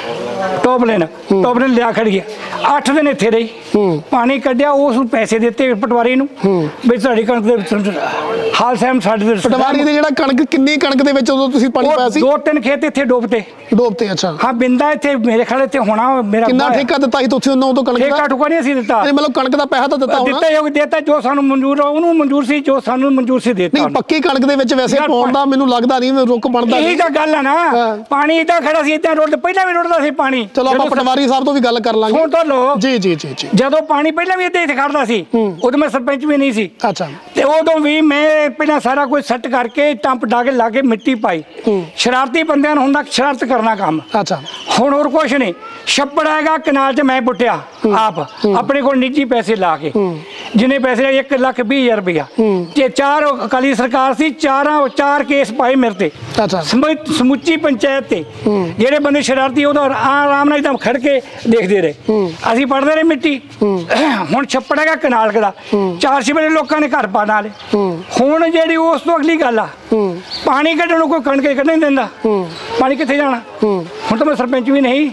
ਟੋਪਲੇਨ ਟੋਪਲੇਨ ਲਿਆ ਖੜ ਗਿਆ। ਅੱਠ ਦਿਨ ਇੱਥੇ ਰਹੀ, ਪਾਣੀ ਕੱਢਿਆ, ਉਸ ਨੂੰ ਪੈਸੇ ਦਿੱਤੇ ਪਟਵਾਰੀ ਨੂੰ ਵੀ ਤੁਹਾਡੀ ਕਣਕ ਦੇ ਵਿੱਚ ਹਾਲ ਸਹਿਮ ਸਾਡੇ ਦੇ ਪਟਵਾਰੀ ਦੇ ਜਿਹੜਾ ਕਣਕ ਕਿੰਨੀ ਕਣਕ ਦੇ ਵਿੱਚ ਉਦੋਂ ਤੁਸੀਂ ਪਾਣੀ ਪਾਇਆ ਸੀ? ਦੋ ਤਿੰਨ ਖੇਤ ਇੱਥੇ ਡੋਬਤੇ ਡੋਬਤੇ। ਅੱਛਾ ਹਾਂ ਬਿੰਦਾ ਇੱਥੇ ਮੇਰੇ ਖਿਆਲ ਇੱਥੇ ਹੋਣਾ ਮੇਰਾ ਕਿੰਨਾ ਠੇਕਾ ਦਿੱਤਾ ਸੀ ਤੁਸੀਂ ਉਹਨਾਂ ਤੋਂ ਕਣਕ ਦਾ? ਠੇਕਾ ਠੁਕਾ ਨਹੀਂ ਅਸੀਂ ਦਿੱਤਾ। ਨਹੀਂ ਮਤਲਬ ਕਣਕ ਦਾ ਪੈਸਾ ਤਾਂ ਦਿੱਤਾ ਹੋਣਾ? ਦਿੱਤਾ ਹੀ ਦਿੱਤਾ, ਜੋ ਸਾਨੂੰ ਮਨਜ਼ੂਰ ਆ ਉਹਨੂੰ ਮਨਜ਼ੂਰ ਸੀ, ਜੋ ਸਾਨੂੰ ਮਨਜ਼ੂਰ ਸੀ ਦਿੱਤਾ। ਨਹੀਂ ਪੱਕੀ ਕਣਕ ਦੇ ਵਿੱਚ ਵੈਸੇ ਪਾਉਣ ਦਾ ਮੈਨੂੰ ਲੱਗਦਾ ਨਹੀਂ ਰੁਕ ਬਣਦਾ। ਇਹੀ ਤਾਂ ਗੱਲ ਆ ਨਾ, ਪਾਣੀ ਇਦਾਂ ਖੜਾ ਸੀ, ਇਦਾਂ ਰੋਡ ਪਹਿਲਾਂ ਵੀ ਰੁੜਦਾ ਸੀ ਪਾਣੀ। ਚਲੋ ਆਪਾਂ ਪਟਵਾਰੀ ਸਾਹਿਬ ਤੋਂ ਵੀ ਗੱਲ ਕਰ ਲਾਂਗੇ। ਹੁਣ ਤਾਂ ਲੋ ਜੀ ਜੀ ਜੀ ਜੀ। ਜਦੋਂ ਪਾਣੀ ਪਹਿਲਾਂ ਵੀ ਇੱਥੇ ਇੱਥੇ ਖੜਦਾ ਸੀ, ਉਦੋਂ ਮੈਂ ਸਰਪੰਚ ਵੀ ਨਹੀਂ ਸੀ। ਅੱਛਾ। ਤੇ ਉਦੋਂ ਵੀ ਮੈਂ ਪਹਿਲਾਂ ਸਾਰਾ ਕੁਝ ਸੈੱਟ ਕਰਕੇ ਟੰਪ ਡਾ ਕੇ ਲਾ ਕੇ ਮਿੱਟੀ ਪਾਈ। ਸ਼ਰਾਰਤੀ ਬੰਦਿਆਂ ਨੂੰ ਹੁੰਦਾ ਸ਼ਰਾਰਤ ਕਰਨਾ ਕੰਮ। ਅੱਛਾ। ਹੁਣ ਹੋਰ ਕੁਛ ਨਹੀਂ, ਛੱਪੜ ਹੈਗਾ ਕਨਾਲ 'ਚ ਮੈਂ ਪੁੱਟਿਆ ਆਪ ਆਪਣੇ ਕੋਲ ਨਿੱਜੀ ਪੈਸੇ ਲਾ ਕੇ, ਜਿੰਨੇ ਪੈਸੇ ਇੱਕ ਲੱਖ ਵੀਹ ਹਜ਼ਾਰ ਰੁਪਇਆ। ਤੇ ਚਾਰ ਅਕਾਲੀ ਸਰਕਾਰ ਸੀ, ਚਾਰਾਂ ਚਾਰ ਕੇਸ ਪਾਏ ਮੇਰੇ ਤੇ। ਅੱਛਾ। ਸਮੁੱਚੀ ਪੰਚਾਇਤ ਤੇ ਜਿਹੜੇ ਬੰਦੇ ਸ਼ਰਾਰਤੀ ਉਹਦਾ ਆਰਾਮ ਨਾਲ ਇੱਕਦਮ ਖੜ ਕੇ ਦੇਖਦੇ ਰਹੇ, ਅਸੀਂ ਪੜਦੇ ਰਹੇ ਮਿੱਟੀ। ਹੁਣ ਛੱਪੜ ਹੈਗਾ ਕਨਾਲ ਦਾ, ਚਾਰ ਛੇ ਲੋਕਾਂ ਨੇ ਘਰ ਪਾ ਨਾਲੇ। ਹੁਣ ਜਿਹੜੀ ਉਸ ਤੋਂ ਅਗਲੀ ਗੱਲ ਆ, ਪਾਣੀ ਕੱਢਣ ਨੂੰ ਕੋਈ ਕਣਕ ਕੱਢ ਨਹੀਂ ਦਿੰਦਾ, ਪਾਣੀ ਕਿੱਥੇ ਜਾਣਾ? ਹੁਣ ਤਾਂ ਮੈਂ ਸਰਪੰਚ ਵੀ ਨਹੀਂ,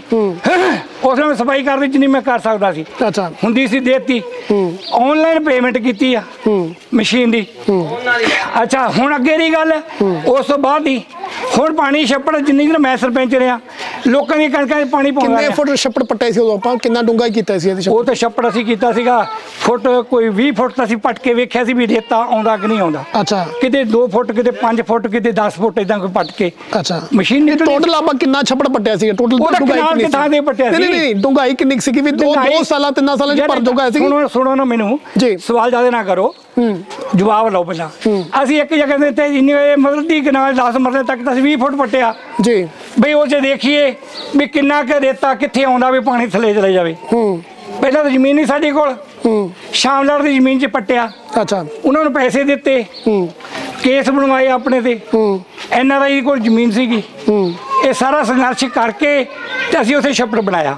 ਉਸ ਵੇਲੇ ਮੈਂ ਸਫਾਈ ਕਰਦੀ ਜਿੰਨੀ ਮੈਂ ਕਰ ਸਕਦਾ ਸੀ। ਅੱਛਾ। ਹੁੰਦੀ ਸੀ ਦੇਤੀ, ਆਨਲਾਈਨ ਪੇਮੈਂਟ ਕੀਤੀ ਆ ਮਸ਼ੀਨ ਦੀ। ਅੱਛਾ ਹੁਣ ਅੱਗੇ ਦੀ ਗੱਲ, ਉਸ ਤੋਂ ਬਾਅਦ ਹੀ ਹੁਣ ਪਾਣੀ ਛੱਪੜ ਜਿੰਨੀ ਦਿਨ ਮੈਂ ਸਰਪੰਚ ਰਿਹਾ, ਲੋਕਾਂ ਦੀ ਕਣਕਾਂ 'ਚ ਪਾਣੀ ਪਾਉਂਦਾ। ਕਿੰਨੇ ਫੁੱਟ ਛੱਪੜ ਪੱਟੇ ਸੀ ਉਦੋਂ ਆਪਾਂ? ਕਿੰਨਾ ਡੂੰਘਾ ਕੀਤਾ ਸੀ ਇਹਦੇ? ਉਹ ਤਾਂ ਛੱਪੜ ਅਸੀਂ ਕੀਤਾ ਸੀਗਾ ਫੁੱਟ ਕੋਈ ਵੀਹ ਫੁੱਟ ਤਾਂ ਅਸੀਂ ਪੱਟ ਕੇ ਵੇਖਿਆ ਸੀ ਵੀ ਰੇਤਾ ਆਉਂਦਾ ਕਿ ਨਹੀਂ ਆਉਂਦਾ। ਅੱਛਾ। ਕਿਤੇ ਦੋ ਫੁੱਟ, ਕਿਤੇ ਪੰਜ ਫੁੱਟ, ਕਿਤੇ ਦਸ ਫੁੱਟ ਇਦਾਂ ਕੋਈ ਪੱਟ ਕੇ। ਅੱਛਾ। ਮਸ਼ੀਨ ਨਿਕਲ ਟੋਟਲ ਆਪਾਂ ਕਿੰਨਾ ਛੱਪੜ ਪੱਟਿਆ ਸੀ? ਟੋਟਲ ਡੂੰਘਾਈ ਥਾਂ ਦੇ ਪੱਟਿਆ ਸੀ। ਨਹੀਂ ਨਹੀਂ ਡੂੰਘਾਈ ਕਿੰਨੀ ਸੀ ਵੀ ਦੋ ਦੋ ਸਾਲਾਂ ਤਿੰਨ ਸਾਲਾਂ 'ਚ ਭਰ ਜੋਗਾ ਸੀ? ਸੁਣੋ ਸੁਣੋ ਨਾ ਮੈਨੂੰ ਜੀ, ਸਵਾਲ ਜ਼ਿਆਦਾ ਨਾ ਕਰੋ, ਜਵਾਬ ਲਓ ਪਹਿਲਾਂ। ਅਸੀਂ ਇੱਕ ਜਗ੍ਹਾ ਦੇ ਤੇ ਜਿੰਨੀ ਮਤਲਬ ਦੀ ਕਨਾਲ ਦਸ ਮਰਲੇ ਤੱਕ ਤਾਂ ਅਸੀਂ ਵੀਹ ਫੁੱਟ ਪੱਟਿਆ ਜੀ ਬਈ। ਉਹ 'ਚ ਦੇਖੀਏ ਵੀ ਕਿੰਨਾ ਕੁ ਰੇਤਾ ਕਿੱਥੇ ਆਉਂਦਾ ਵੀ ਪਾਣੀ ਥੱਲੇ ਚਲੇ ਜਾਵੇ। ਪਹਿਲਾਂ ਤਾਂ ਜ਼ਮੀਨ ਨਹੀਂ ਸਾਡੇ ਕੋਲ, ਸ਼ਾਮਲਾਟ ਦੀ ਜ਼ਮੀਨ 'ਚ ਪੱਟਿਆ। ਅੱਛਾ। ਉਹਨਾਂ ਨੂੰ ਪੈਸੇ ਦਿੱਤੇ, ਕੇਸ ਬਣਵਾਏ ਆਪਣੇ ਤੇ, ਐਨ ਆਰ ਆਈ ਕੋਲ ਜ਼ਮੀਨ ਸੀਗੀ। ਇਹ ਸਾਰਾ ਸੰਘਰਸ਼ ਕਰਕੇ ਤੇ ਅਸੀਂ ਉੱਥੇ ਛੱਪੜ ਬਣਾਇਆ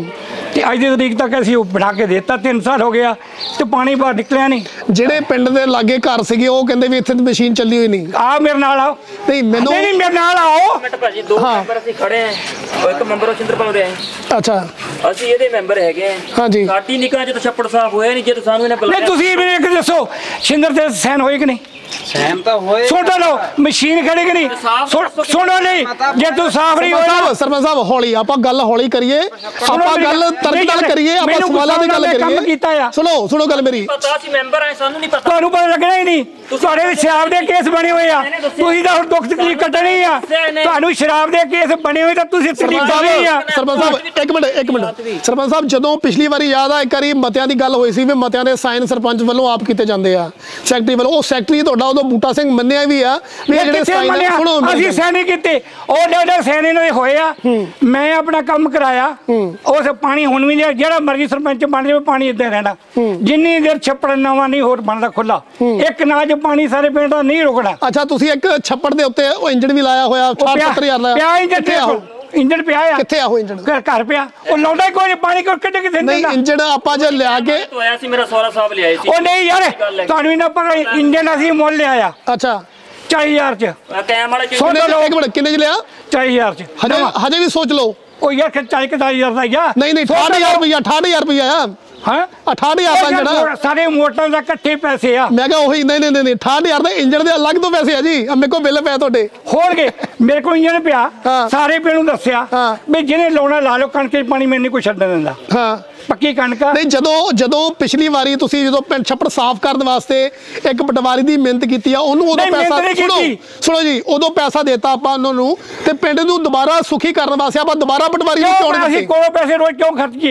ਤੇ ਅੱਜ ਦੀ ਤਰੀਕ ਤੱਕ ਅਸੀਂ ਉਹ ਬਣਾ ਕੇ ਦਿੱਤਾ। ਤਿੰਨ ਸਾਲ ਹੋ ਗਿਆ ਤੇ ਪਾਣੀ ਬਾਹਰ ਨਿਕਲਿਆ ਨਹੀਂ। ਜਿਹੜੇ ਪਿੰਡ ਦੇ ਲਾਗੇ ਘਰ ਸੀਗੇ ਉਹ ਕਹਿੰਦੇ ਵੀ ਇੱਥੇ ਤਾਂ ਮਸ਼ੀਨ ਚੱਲੀ ਹੋਈ ਨਹੀਂ। ਆ ਮੇਰੇ ਨਾਲ ਆਓ। ਨਹੀਂ ਮੈਨੂੰ ਨਹੀਂ ਮੇਰੇ ਨਾਲ ਆਓ। ਮਿੰਟ ਭਾਜੀ, ਦੋ ਮੈਂਬਰ ਅਸੀਂ ਖੜੇ ਆਂ, ਇੱਕ ਮੈਂਬਰ ਸਿੰਦਰਪਾਲ ਦੇ ਆ। ਅੱਛਾ। ਅਸੀਂ ਇਹਦੇ ਮੈਂਬਰ ਹੈਗੇ ਆ। ਹਾਂਜੀ। ਸਾਡੀ ਨਿਕਾਂ 'ਚ ਤਾਂ ਛੱਪੜ ਸਾਫ਼ ਹੋਇਆ ਨਹੀਂ, ਜੇ ਤਾਂ ਸਾਨੂੰ ਇਹਨੇ ਨਹੀਂ ਬੁਲਾਇਆ। ਤੁਸੀਂ ਮੈਨੂੰ ਇੱਕ ਦੱਸੋ, ਸਿੰਦਰ ਤੇ ਸੈਨ ਹੋਏ ਕਿ ਨਹੀਂ? ਸਹਿਮ ਤਾਂ ਹੋਏ। ਸੁਣ ਲਓ, ਮਸ਼ੀਨ ਖੜੀ ਕਿ ਨਹੀਂ? ਸੁਣੋ ਨਹੀਂ, ਜੇ ਤੂੰ ਸਾਫ਼ ਨਹੀਂ ਹੋਇਆ। ਸਰਪੰਚ ਸਾਹਿਬ ਹੌਲੀ, ਆਪਾਂ ਗੱਲ ਹੌਲੀ ਕਰੀਏ, ਆਪਾਂ ਗੱਲ ਤਰਕ ਨਾਲ ਕਰੀਏ, ਆਪਾਂ ਸਵਾਲਾਂ ਦੀ ਗੱਲ ਕਰੀਏ। ਸੁਣੋ ਸੁਣੋ ਗੱਲ ਮੇਰੀ। ਪਤਾ ਸੀ ਮੈਂਬਰ ਆਏ, ਸਾਨੂੰ ਨਹੀਂ ਪਤਾ। ਤੁਹਾਨੂੰ ਪਤਾ ਲੱਗਣਾ ਹੀ ਨਹੀਂ। ਤੁਹਾਡੇ ਸ਼ਰਾਬ ਦੇ ਕੇਸ ਬਣੇ ਹੋਏ ਆ, ਤੁਸੀਂ ਤਾਂ ਹੁਣ ਦੁੱਖ ਤਕਲੀਫ ਕੱਟਣੀ ਆ। ਤੁਹਾਨੂੰ ਸ਼ਰਾਬ ਦੇ ਕੇਸ ਬਣੇ ਹੋਏ ਤਾਂ ਤੁਸੀਂ ਤਕਲੀਫ ਕੱਟਣੀ ਆ। ਸਰਪੰਚ ਸਾਹਿਬ ਇੱਕ ਮਿੰਟ ਇੱਕ ਮਿੰਟ ਸਰਪੰਚ ਸਾਹਿਬ, ਜਦੋਂ ਪਿਛਲੀ ਵਾਰੀ ਯਾਦ ਆ ਇੱਕ ਵਾਰੀ ਮਤਿਆਂ ਦੀ ਗੱਲ ਹੋਈ ਸੀ ਵੀ ਮਤਿਆਂ ਦੇ ਸਾਈਨ ਸਰਪੰਚ ਵੱਲੋਂ ਆਪ ਕੀਤੇ ਜਾਂਦੇ ਆ, ਸੈਕਟਰੀ ਵੱਲੋਂ। ਉਹ ਸੈਕਟਰੀ ਤੁਹਾਡਾ ਉਦੋਂ ਬੂਟਾ ਸਿੰਘ ਮੰਨਿਆ ਵੀ ਆ ਵੀ ਜਿਹੜੇ ਸਾਈਨ ਸੁਣੋ ਅਸੀਂ ਸਾਈਨ ਕੀਤੇ, ਉਹ ਜਿਹੜੇ ਸਾਈਨ ਇਹਨਾਂ ਦੇ ਹੋਏ ਆ। ਮੈਂ ਆਪਣਾ ਕੰਮ ਕਰਾਇਆ, ਉਸ ਪਾਣੀ ਹੁਣ ਵੀ ਜਿਹੜਾ ਮਰਜ਼ੀ ਸਰਪੰਚ ਬਣ ਜਾਵੇ ਪਾਣੀ ਇੱਦਾਂ ਰਹਿਣਾ ਜਿੰਨੀ ਦੇਰ ਛੱਪੜ ਨਵਾਂ ਨਹੀਂ ਹੋਰ ਬਣਦਾ ਖੁੱਲਾ। ਇੱਕ ਨਾਜ ਪਾਣੀ ਸਾਰੇ ਪਿੰਡ ਦਾ ਨਹੀਂ ਰੁਕਣਾ। ਅੱਛਾ, ਤੁਸੀਂ ਇੱਕ ਛੱਪੜ ਦੇ ਉੱਤੇ ਉਹ ਇੰਜਣ ਵੀ ਲਾਇਆ ਹੋਇਆ, ਅਠਾਹਠ ਸੱਤਰ ਹਜ਼ਾਰ ਲਾਇਆ ਪਿਆ ਇੰਜਣ। ਇੰਜਣ ਪਿਆ ਆ ਕਿੱਥੇ ਆ ਉਹ ਇੰਜਣ? ਘਰ ਪਿਆ। ਉਹ ਲਾਉਂਦਾ ਕੋਈ ਪਾਣੀ ਕੋ ਕੱਢ ਕੇ ਦਿੰਦਾ ਨਹੀਂ। ਇੰਜਣ ਆਪਾਂ ਜੇ ਲਿਆ ਕੇ ਆਇਆ ਸੀ, ਮੇਰਾ ਸੋਹਰਾ ਸਾਹਿਬ ਲਿਆਏ ਸੀ। ਉਹ ਨਹੀਂ ਯਾਰ, ਤੁਹਾਨੂੰ ਇਹਨਾਂ ਪਤਾ ਇੰਜਣ ਅਸੀਂ ਮੁੱਲ ਲਿਆ। ਅੱਛਾ। ਚਾਲੀ ਹਜ਼ਾਰ ਚ ਕੈਮ ਵਾਲੇ ਚ। ਸੁਣ ਲਓ ਇੱਕ ਮਿੰਟ, ਕਿੰਨੇ ਚ ਲਿਆ? ਚਾਲੀ ਹਜ਼ਾਰ ਚ। ਹਜੇ ਹਜੇ ਵੀ ਸੋਚ ਲਓ। ਉਹ ਯਾਰ ਚਾਲੀ ਕਤਾਲੀ ਹਜ਼ਾਰ ਦਾ ਯਾਰ। ਨਹੀਂ ਨਹੀਂ ਅਠਾਹਠ ਹਜ਼ਾਰ ਰੁਪਇਆ, ਅਠਾਹਠ ਹਜ਼ਾਰ ਰੁਪਇਆ ਆ। ਹਾਂ ਅਠਾਹਠ ਹਜ਼ਾਰ ਦਾ ਜਿਹੜਾ ਸਾਰੇ ਮੋਟਰਾਂ ਦਾ ਇਕੱਠੇ ਪੈਸੇ ਆ। ਮੈਂ ਕਿਹਾ ਉਹੀ। ਨਹੀਂ ਨਹੀਂ ਨਹੀਂ ਅਠਾਹਠ ਹਜ਼ਾਰ ਦੇ ਇੰਜਣ ਦੇ ਅਲੱਗ ਤੋਂ ਪੈਸੇ ਆ ਜੀ। ਮੇਰੇ ਕੋਲ ਬਿੱਲ ਪਿਆ ਤੁਹਾਡੇ। ਹੋਣਗੇ ਮੇਰੇ ਕੋਲ ਇੰਜਣ ਪਿਆ, ਸਾਰੇ ਪਿੰਡ ਨੂੰ ਦੱਸਿਆ ਵੀ ਜਿਹਨੇ ਲਾਉਣਾ ਲਾ ਲਓ, ਕਣਕ 'ਚ ਪਾਣੀ ਮੈਨੂੰ ਨਹੀਂ ਕੋਈ ਛੱਡਣ ਦਿੰਦਾ। ਹਾਂ ਪੱਕੀ ਕਣਕ। ਨਹੀਂ ਜਦੋਂ ਜਦੋਂ ਪਿਛਲੀ ਵਾਰੀ ਤੁਸੀਂ ਜਦੋਂ ਪਿੰਡ ਛੱਪੜ ਸਾਫ਼ ਕਰਨ ਵਾਸਤੇ ਇੱਕ ਪਟਵਾਰੀ ਦੀ ਮਿਹਨਤ ਕੀਤੀ ਆ, ਉਹਨੂੰ ਉਦੋਂ ਪੈਸਾ ਸੁਣੋ ਸੁਣੋ ਜੀ ਉਦੋਂ ਪੈਸਾ ਦੇਤਾ ਆਪਾਂ ਉਹਨਾਂ ਨੂੰ, ਤੇ ਪਿੰਡ ਨੂੰ ਦੁਬਾਰਾ ਸੁਖੀ ਕਰਨ ਵਾਸਤੇ ਆਪਾਂ ਦੁਬਾਰਾ ਪਟਵਾਰੀ ਨੂੰ ਕਿਉਂ ਨਹੀਂ ਦਿੱਤੇ? ਅਸੀਂ ਕੋਲੋਂ ਪੈਸੇ ਰੋਜ਼ ਕਿਉਂ ਖਰਚੀਏ?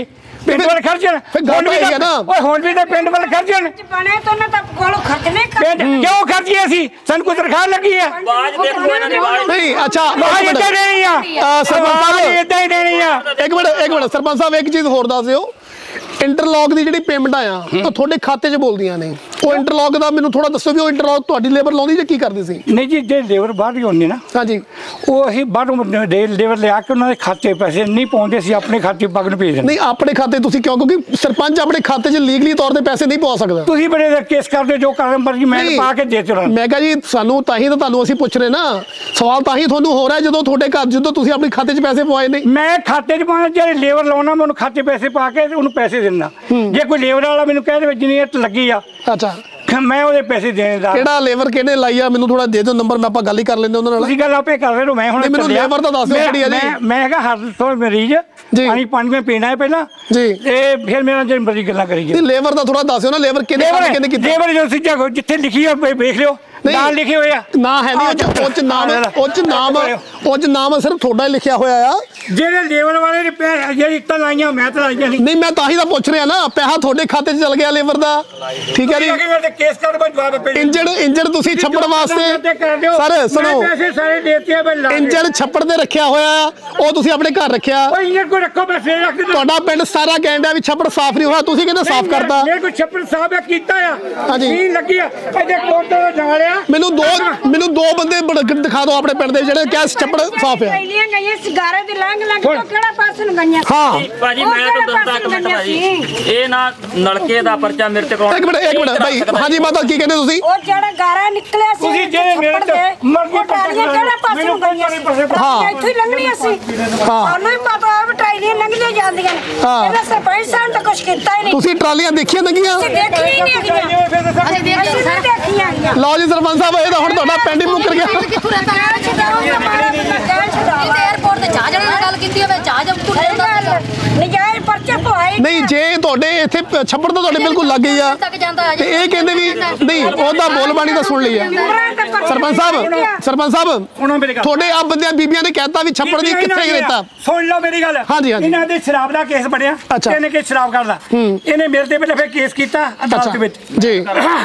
ਪਿੰਡ ਵੱਲ ਖਰਚਣ ਫਿਰ ਗੱਲ ਇਹ ਹੈ ਨਾ। ਓਏ ਹੁਣ ਵੀ ਤਾਂ ਪਿੰਡ ਵੱਲ ਖਰਚਣ ਬਣੇ ਤਾਂ ਉਹਨਾਂ ਤਾਂ ਕੋਲੋਂ ਖਰਚਣੇ ਪਿੰਡ ਕਿਉਂ ਖਰਚੀਏ ਅਸੀਂ ਸਾਨੂੰ ਕੋਈ ਤਨਖਾਹ ਲੱਗੀ ਹੈ ਬਾਜ ਦੇਖੋ ਇਹਨਾਂ ਦੀ ਬਾਜ ਨਹੀਂ ਅੱਛਾ ਆਹ ਇੱਕ ਇੱਦਾਂ ਮਿੰਟ ਦੇਣੀ ਆ ਅਹ ਸਰਪੰਚ ਸਾਹਿਬ ਇੱਦਾਂ ਹੀ ਦੇਣੀ ਆ ਇੱਕ ਮਿੰਟ ਇੱਕ ਮਿੰਟ ਸਰਪੰਚ ਸਾਹਿਬ ਇੱਕ ਚੀਜ਼ ਹੋਰ ਦੱਸ ਦਿਓ ਇੰਟਰਲੌਕ ਦੀ ਜਿਹੜੀ ਪੇਮੈਂਟ ਆ ਉਹ ਤੁਹਾਡੇ ਖਾਤੇ 'ਚ ਬੋਲਦੀਆਂ ਨੇ ਉਹ ਇੰਟਰਲੌਕ ਦਾ ਮੈਨੂੰ ਥੋੜਾ ਦੱਸੋ ਵੀ ਉਹ ਇੰਟਰਲੌਕ ਤੁਹਾਡੀ ਲੇਬਰ ਲਾਉਂਦੀ ਜਾਂ ਕੀ ਕਰਦੀ ਸੀ ਨਹੀਂ ਜੀ ਜੇ ਲੇਬਰ ਬਾਹਰ ਹੀ ਹੁੰਦੀ ਨਾ ਹਾਂਜੀ ਉਹ ਅਸੀਂ ਬਾਹਰੋਂ ਲੇਬਰ ਲਿਆ ਕੇ ਉਹਨਾਂ ਦੇ ਖਾਤੇ ਪੈਸੇ ਨਹੀਂ ਪਾਉਂਦੇ ਸੀ ਆਪਣੇ ਖਾਤੇ ਪੱਗ ਨੂੰ ਭੇਜ ਦਿੰਦੇ ਨਹੀਂ ਆਪਣੇ ਖਾਤੇ ਤੁਸੀਂ ਕਿਉਂ ਕਿਉਂਕਿ ਸਰਪੰਚ ਆਪਣੇ ਖਾਤੇ 'ਚ ਲੀਗਲੀ ਤੌਰ ਤੇ ਪੈਸੇ ਨਹੀਂ ਪਵਾ ਸਕਦਾ ਤੁਸੀਂ ਬੜੇ ਕੇਸ ਕਰਦੇ ਜੋ ਕਰਨ ਮਰਜੀ ਮੈਂ ਨਹੀਂ, ਪਾ ਕੇ ਦੇ ਚੁਰਾਂ ਮੈਂ ਕਿਹਾ ਜੀ ਸਾਨੂੰ ਤਾਂ ਹੀ ਤਾਂ ਤੁਹਾਨੂੰ ਅਸੀਂ ਪੁੱਛ ਰਹੇ ਨਾ ਸਵਾਲ ਤਾਂ ਹੀ ਤੁਹਾਨੂੰ ਹੋ ਰਿਹਾ ਜਦੋਂ ਤੁਹਾਡੇ ਘਰ ਜਦੋਂ ਤੁਸੀਂ ਆਪਣੇ ਖਾਤੇ 'ਚ ਪੈਸੇ ਪਵਾਏ ਨਹੀਂ ਮੈਂ ਖਾਤੇ 'ਚ ਪਾਉਣਾ ਜਿਹੜੇ ਲੇਬਰ ਲਾਉਣਾ ਮੈਂ ਉਹਨੂੰ ਖਾਤੇ ਪੈਸੇ ਪਾ ਕੇ ਉਹਨੂੰ ਪੈਸੇ ਦਿੰਦਾ ਜੇ ਕੋਈ ਲੇਬਰ ਵਾਲਾ ਮੈਨੂੰ ਕਹਿ ਦੇਵੇ ਜਿੰਨੀ ਇੱਟ ਲੱਗੀ ਆ ਅੱਛਾ ਮੈਂ ਉਹਦੇ ਪੈਸੇ ਦੇਣ ਦਾ ਕਿਹੜਾ ਲੇਬਰ ਕਿਹਨੇ ਲਾਈ ਆ ਮੈਨੂੰ ਥੋੜਾ ਦੇ ਦਿਓ ਨੰਬਰ ਮੈਂ ਆਪਾਂ ਗੱਲ ਹੀ ਕਰ ਲੈਂਦੇ ਉਹਨਾਂ ਨਾਲ ਤੁਸੀਂ ਗੱਲ ਆਪੇ ਕਰ ਰਹੇ ਹੋ ਮੈਂ ਹੁਣ ਨਹੀਂ, ਮੈਨੂੰ ਚੱਲਿਆ। ਲੇਬਰ ਤਾਂ ਦੱਸ ਦਿਓ ਮੈਂ- ਕਿਹੜੀ ਆ ਜੀ। ਮੈਂ ਮੈਂ ਹੈਗਾ ਹਰ ਤੋਂ ਮਰੀਜ਼ ਜੀ। ਪਾਣੀ ਪਾਣੀ ਮੈਂ ਪੀਣਾ ਹੈ ਪਹਿਲਾਂ ਜੀ। ਤੇ ਫਿਰ ਮੇਰਾ ਜੇ ਮਰਜ਼ੀ ਗੱਲਾਂ ਕਰੀ ਨਹੀਂ ਜੀ ਲੇਬਰ ਦਾ ਥੋੜਾ ਦੱਸਿਓ ਨਾ ਲੇਬਰ ਕਿਹਨੇ ਕੰਮ ਕਿਹਨੇ ਕੀਤਾ ਲੇਬਰ ਜੋ ਸਿੱਧਾ ਕੋ ਜਿੱਥੇ ਲਿਖੀ ਆ ਵੇਖ ਲਿਓ ਨਹੀਂ। ਨਾਲ ਲਿਖੇ ਹੋਏ ਆ ਨਾ ਹੈ ਨਹੀਂ ਉਹ 'ਚ- ਉਹ ਚ ਨਾਮ ਉਹ ਚ ਨਾਮ ਉਹ ਚ ਨਾਮ ਸਿਰਫ ਤੁਹਾਡਾ ਹੀ ਲਿਖਿਆ ਹੋਇਆ ਆ ਜਿਹੜੇ ਲੇਬਰ ਵਾਲੇ ਨੇ ਪੈ- ਜਿਹੜੀ ਇੱਟਾਂ ਲਾਈਆਂ ਮੈਂ ਤਾਂ ਲਾਈਆਂ ਨਹੀਂ ਨਹੀਂ ਮੈਂ ਤਾਂ ਹੀ ਤਾਂ ਪੁੱਛ ਰਿਹਾ ਨਾ ਪੈਸਾ ਤੁਹਾਡੇ ਖਾਤੇ 'ਚ ਚਲ ਗਿਆ ਲੇਬਰ ਦਾ ਠੀਕ ਹੈ ਜੀ ਤੇ ਕੇਸ ਕਰ ਮੈਂ ਜਵਾਬ ਪੇ ਇੰਜਣ ਇੰਜਣ ਤੁਸੀਂ ਛੱਪੜ ਵਾਸਤੇ ਸਰ ਸੁਣੋ ਪੈਸੇ ਸਾਰੇ ਦੇਤੇ ਆ ਮੈਂ ਲਾ ਇੰਜਣ ਛੱਪੜ ਤੇ ਰੱਖਿਆ ਹੋਇਆ ਆ ਉਹ ਤੁਸੀਂ ਆਪਣੇ ਘਰ ਰੱਖਿਆ ਓਏ ਇੰਜਣ ਕੋ ਰੱਖੋ ਮੈਂ ਫੇਰ ਰੱਖ ਦਿੰਦਾ ਤੁਹਾਡਾ ਪਿੰਡ ਸਾਰਾ ਕਹਿੰਦਾ ਵੀ ਛੱਪੜ ਸਾਫ਼ ਨਹੀਂ ਹੋਇਆ ਤੁਸੀਂ ਕਹਿੰਦੇ ਸਾਫ਼ ਕਰਤਾ ਮੇਰੇ ਕੋ ਛੱਪੜ ਸਾਹਿਬ ਆ ਕੀਤਾ ਆ ਹਾਂਜੀ। ਮਸ਼ੀਨ ਲੱਗੀ ਆ ਇਹਦੇ ਕੋਟ ਦਾ ਨਾਲ ਆ ਮੈਨੂੰ ਦੋ ਮੈਨੂੰ ਦੋ ਬੰਦੇ ਬੜ- ਦਿਖਾ ਦਿਓ ਆਪਣੇ ਪਿੰਡ ਦੇ ਜਿਹੜੇ ਕਿਹਾ ਛੱਪੜ ਸਾਫ਼ ਆ ਪਹਿਲੀਆਂ ਗਈਆਂ ਸਿਗਾਰੇ ਦੇ ਲੰਘ ਲੰਘ ਤੋਂ ਕਿਹੜਾ ਪਾਸੇ ਨੂੰ ਗਈਆਂ ਹਾਂ ਭਾਜੀ ਉਹ ਮੈਂ ਤਾਂ ਕਿਹੜੇ ਦੱਸਦਾ ਪਾਸੇ ਇੱਕ ਮਿੰਟ ਗਈਆਂ ਭਾਜੀ ਸੀ? ਇਹ ਨਾ ਨਲਕੇ ਦਾ ਪਰਚਾ ਮੇਰੇ ਤੇ ਕਰਾਉਣਾ ਇੱਕ ਮਿੰਟ ਇੱਕ ਮਿੰਟ ਭਾਈ ਹਾਂਜੀ ਮਾਤਾ ਕੀ ਕਹਿੰਦੇ ਤੁਸੀਂ ਉਹ ਜਿਹੜਾ ਗਾਰਾ ਨਿਕਲਿਆ ਸੀ ਤੁਸੀਂ ਜਿਹੜੇ ਮੇਰੇ ਛੱਪੜ ਦੇ, ਤੋਂ ਮਰਜ਼ੀ ਉਹ ਟਰਾਲੀਆਂ ਕਿਹੜੇ ਪਾਸੇ ਨੂੰ ਮੈਨੂੰ ਗਈਆਂ ਕੋਈ ਪਾਸੇ ਸੀ? ਹਾਂ। ਇੱਥੋਂ ਹੀ ਲੰਘਣੀਆਂ ਸੀ ਹਾਂ। ਸਾਨੂੰ ਹੀ ਪਤਾ ਵੀ ਟਰਾਲੀਆਂ ਲੰਘਦੀਆਂ ਜਾਂਦੀਆਂ ਨੇ ਹਾਂ। ਇਹਦਾ ਸਰਪੰਚ ਸਾਹਿਬ ਤਾਂ ਕੁਝ ਕੀਤਾ ਹੀ ਨਹੀਂ ਤੁਸੀਂ ਟਰਾਲੀਆਂ ਦੇਖੀਆਂ ਨੰਗੀਆਂ ਅਸੀਂ ਦੇਖੀਆਂ ਹੀ ਨਹੀਂ ਹੈਗੀਆਂ ਅਸੀਂ ਦੇਖ ਅਸੀਂ ਲਿਆ ਨਹੀਂ ਦੇਖੀਆਂ ਹੈਗੀਆਂ ਲਓ ਜੀ ਸਰਪੰਚ ਸਾਹਿਬ ਇਹ ਤਾਂ ਹੁਣ ਤੁਹਾਡਾ ਪਿੰਡ ਹੀ ਮੁੱਕਰ ਗਿਆ ਕਿੱਥੋਂ ਰਹਿੰਦਾ ਕਹਿ ਛਡਾਓ ਤਾਂ ਮਾਰਾ ਬੰਦਾ ਕਹਿ ਛਡਾਓ ਇਹ 에어ਪੋਰਟ ਤੇ ਜਹਾਜ਼ ਵਾਲੇ ਨਾਲ ਗੱਲ ਕੀਤੀ ਹੋਵੇ ਜਹਾਜ਼ ਉੱਤੋਂ ਸਹੀ ਗੱਲ ਹੈ। ਨਜਾਇਜ਼ ਪਰਚੇ ਪਵਾਏ ਨਹੀਂ ਜੇ ਤੁਹਾਡੇ ਇੱਥੇ ਪ- ਛੱਪੜ ਤਾਂ ਤੁਹਾਡੇ ਬਿਲਕੁਲ ਲੱਗ ਗਈ ਆ ਤੱਕ ਜਾਂਦਾ ਤੇ ਇਹ ਕਹਿੰਦੇ ਵੀ ਨਹੀਂ ਉਹਦਾ ਬੋਲ ਬਾਣੀ ਤਾਂ ਸੁਣ ਲਈ ਆ ਸਰਪੰਚ ਸਾਹਿਬ ਸਰਪੰਚ ਸਾਹਿਬ ਸੁਣੋ ਮੇਰੀ ਗੱਲ ਤੁਹਾਡੇ ਆ ਬੰਦਿਆਂ ਬੀਬੀਆਂ ਨੇ ਕਹਿਤਾ ਵੀ ਛੱਪੜ ਦੀ ਕਿੱਥੇ ਰੇਤਾ ਸੁਣ ਲਓ ਮੇਰੀ ਗੱਲ ਹਾਂਜੀ, ਹਾਂਜੀ। ਇਹਨਾਂ ਦੇ ਸ਼ਰਾਬ ਦਾ ਕੇਸ ਬਣਿਆ ਅੱਛਾ। ਇਹਨੇ ਕਿ ਸ਼ਰਾਬ ਕਰਦਾ ਇਹਨੇ ਮੇਰੇ ਤੇ ਪਹਿਲੇ ਫਿਰ ਕੇਸ ਕੀਤਾ ਅਦਾਲਤ ਵਿੱਚ ਜੀ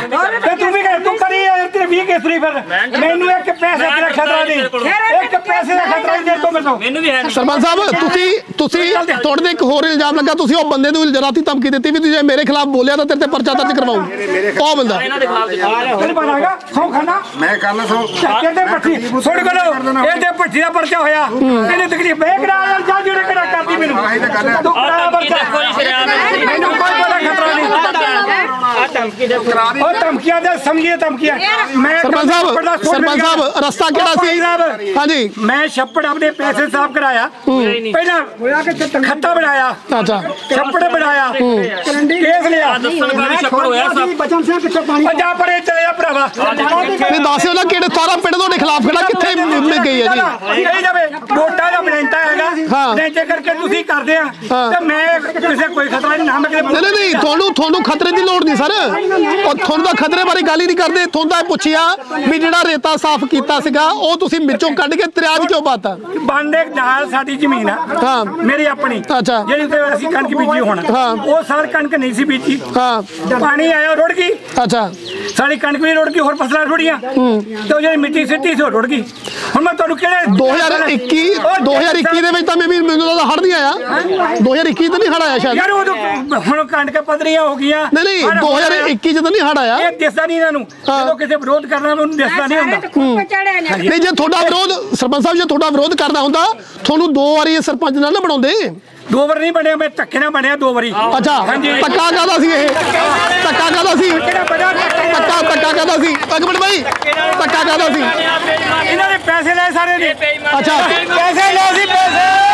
ਤੇ ਤੂੰ ਵੀ ਕਰ ਤੂੰ ਕਰੀ ਯਾਰ ਤੇਰੇ ਵੀਹ ਕੇਸ ਨਹੀਂ ਫਿਰ ਮੈਨੂੰ ਇੱਕ ਪੈਸੇ ਦਾ ਖਤਰਾ ਨਹੀਂ ਇੱਕ ਪੈਸੇ ਦਾ ਖਤਰਾ ਨਹੀਂ ਦੇ ਤੋਂ ਮੈਨੂੰ ਮੈਨੂੰ ਵੀ ਹੈ ਨਹੀਂ ਸਰਪੰਚ ਸਾਹਿਬ ਤੁਸੀਂ ਤੁਸੀਂ ਤੁਹਾਡੇ ਤੇ ਇੱਕ ਹੋਰ ਇਲਜ਼ਾਮ ਲੱਗਾ ਤੁਸੀਂ ਉਹ ਬੰਦੇ ਨੂੰ ਰਾਤੀ ਧਮਕੀ ਦਿੱਤੀ ਵੀ ਤੂੰ ਜੇ ਮੇਰੇ ਖਿਲਾਫ ਬੋਲਿਆ ਤਾਂ ਤੇਰੇ ਤੇ ਪਰਚਾ ਦਰਜ ਕਰਵਾਉਂ ਉਹ ਬੰਦਾ ਇਹਨਾਂ ਦੇ ਖਿਲਾਫ ਤੈਨੂੰ ਪਤਾ ਹੈਗਾ ਸੌ ਖਾਣਾ ਮੈਂ ਕਰਨਾ ਸੌ ਚੱਕੇ ਤੇ ਪੱਠੀ ਥੋੜੀ ਕੋਲ ਇਹ ਤੇ ਪੱਠੀ ਦਾ ਪਰਚਾ ਹੋਇਆ ਇਹਨੇ ਤਕਲੀਫ ਮੈਂ ਕਰਾ ਯਾਰ ਜਾ ਜਿਹੜੇ ਕਿਹੜਾ ਕਰਦੀ ਮੈਨੂੰ ਤੂੰ ਕਰਾ ਪਰਚਾ ਦੇਖੋ ਜੀ ਸ਼ਰਿਆਮ ਮੈਨੂੰ ਕੋਈ ਬੜਾ ਖਤਰਾ ਨਹੀਂ ਆ ਧਮਕੀ ਦੇ ਉਹ ਧਮਕੀਆਂ ਦੇ ਸਮਝੀਏ ਧਮਕੀਆਂ ਮੈਂ ਸਰਪੰਚ ਸਾਹਿਬ ਸਰਪੰਚ ਸਾਹਿਬ ਰਸਤਾ ਕਿਹੜਾ ਸੀ ਹਾਂਜੀ ਮੈਂ ਛੱਪੜ ਆਪਣੇ ਪੈਸੇ ਸਾਫ਼ ਕਰਾਇਆ ਪਹਿਲਾਂ ਖੱਤਾ ਬਣਾਇਆ ਅੱਛਾ ਛੱਪੜ ਬਣਾਇਆ ਕੇਸ ਲਿਆ ਦੱਸਣ ਵਾਲੀ ਛੱਪੜ ਹੋਇਆ ਸਭ ਬਚਨ ਸਿੰਘ ਕਿੱਥੇ ਪਾਣੀ ਜਾ ਪਰੇ ਚਲੇ ਆ ਭਰਾਵਾ ਨਹੀਂ ਦੱਸਿਓ ਨਾ ਕਿਹੜੇ ਸਾਰਾ ਪਿੰਡ ਤੁਹਾਡੇ ਖਿਲਾਫ ਖੜਾ ਕਿੱਥੇ ਮਿਲ ਗਈ ਹੈ ਜੀ ਨਹੀਂ ਜਾਵੇ ਵੋਟਾਂ ਦਾ ਬਲੈਂਟਾ ਹੈਗਾ ਹਾਂ। ਬਲੈਂਟੇ ਕਰਕੇ ਤੁਸੀਂ ਕਰਦੇ ਆ ਹਾਂ। ਤੇ ਮੈਂ ਕਿਸੇ ਕੋਈ ਖਤਰਾ ਨਹੀਂ ਨਾ ਮੈਂ ਕਿਤੇ ਨਹੀਂ ਨਹੀਂ ਨਹੀਂ ਤੁਹਾਨੂੰ ਤੁਹਾਨੂੰ ਖਤਰੇ ਦੀ ਲੋੜ ਨਹੀਂ ਸਰ ਉਹ ਤੁਹਾਨੂੰ ਤਾਂ ਖਤਰੇ ਬਾਰੇ ਗੱਲ ਹੀ ਨਹੀਂ ਕਰਦੇ ਤੁਹਾਨੂੰ ਤਾਂ ਇਹ ਪੁੱਛਿਆ ਵੀ ਜਿਹੜਾ ਰੇਤਾ ਸਾਫ਼ ਕੀਤਾ ਸੀਗਾ ਉਹ ਤੁਸੀਂ ਵਿੱਚੋਂ ਕੱਢ ਕੇ ਦਰਿਆ ਵਿੱਚ ਕਿਉਂ ਪਾਤਾ ਬਾਂਡੇ ਨਾਲ ਸਾਡੀ ਜ਼ਮੀਨ ਆ ਹਾਂ। ਮੇਰੀ ਆਪਣੀ ਅੱਛਾ। ਜਿਹੜੀ ਤੇ ਅਸੀਂ ਕਣਕ ਬੀਜੀ ਹੁਣ ਹਾਂ। ਉਹ ਸਾਰ ਕਣਕ ਨਹੀਂ ਸੀ ਬੀਜੀ ਹਾਂ ਪਾਣੀ ਆਇਆ ਰੁੜ ਗਈ ਅੱਛਾ ਸਾਡੀ ਕਣਕ ਵੀ ਰੁੜ ਗਈ ਹੋਰ ਫਸਲਾਂ ਰੁੜੀਆਂ ਤੇ ਉਹ ਜਿਹੜੀ ਮਿੱਟੀ ਸਿੱਟੀ ਸੀ ਉਹ ਰੁੜ ਗਈ ਹੁਣ ਮੈਂ ਤੁਹਾਨੂੰ ਕਿਹੜੇ ਦੋ ਹਜ਼ਾਰ ਇੱਕੀ ਦੋ ਹਜ਼ਾਰ ਇੱਕੀ ਦੇ ਵਿੱਚ ਤਾਂ ਮੈਂ ਵੀ ਮੈਨੂੰ ਲੱਗਦਾ ਹੜ੍ਹ ਨਹੀਂ ਆਇਆ ਦੋ ਹਜ਼ਾਰ ਇੱਕੀ ਤਾਂ ਨਹੀਂ ਹੜ੍ਹ ਆਇਆ ਸ਼ਾਇਦ ਯਾਰ ਉਹ ਤਾਂ ਹੁਣ ਕਣਕ ਪੱਧਰੀਆਂ ਹੋ ਗਈਆਂ ਨਹੀਂ ਨਹੀਂ ਹੜ੍ਹ ਦੋ ਹਜ਼ਾਰ ਇੱਕੀ ਚ ਤਾਂ ਨਹੀਂ ਹੜ੍ਹ ਆਇਆ ਇਹ ਦਿਸਦਾ ਨਹੀਂ ਇਹਨਾਂ ਨੂੰ ਹਾਂ। ਜਦੋਂ ਕਿਸੇ ਵਿਰੋਧ ਕਰਨਾ ਉਹਨੂੰ ਦਿਸਦਾ ਨਹੀਂ ਹੁੰਦਾ ਖੂਬ ਚੜੇ ਨੇ ਨਹੀਂ ਜੇ ਤੁਹਾਡਾ ਵਿਰੋਧ ਸਰਪੰਚ ਸਾਹਿਬ ਜੇ ਤੁਹਾਡਾ ਵਿਰੋਧ ਕਰਦਾ ਹੁੰਦਾ ਤੁਹਾਨੂੰ ਦੋ ਵਾਰੀ ਇਹ ਸਰਪੰਚ ਨਾਲ ਨਾ ਬਣਾਉਂਦੇ ਦੋ ਵਾਰ ਨਹੀਂ ਬਣਿਆ ਮੈਂ ਧੱਕੇ ਨਾਲ ਬਣਿਆ ਦੋ ਵਾਰੀ ਅੱਛਾ ਹਾਂਜੀ। ਧੱਕਾ ਕਾਹਦਾ ਸੀ ਇਹ ਧੱਕਾ ਕਾਹਦਾ ਸੀ ਕਿਹੜਾ ਬੜਾ ਧੱਕਾ ਧੱਕਾ ਧੱਕਾ ਕਾਹਦਾ ਸੀ ਇੱਕ ਮਿੰਟ ਬਾਈ ਧੱਕਾ ਕਾਹਦਾ ਸੀ ਇਹਨਾਂ ਨੇ ਪੈਸੇ ਲਏ ਸਾਰੇ ਨੇ ਅੱਛਾ ਪੈਸੇ ਲਏ ਸੀ ਪੈਸੇ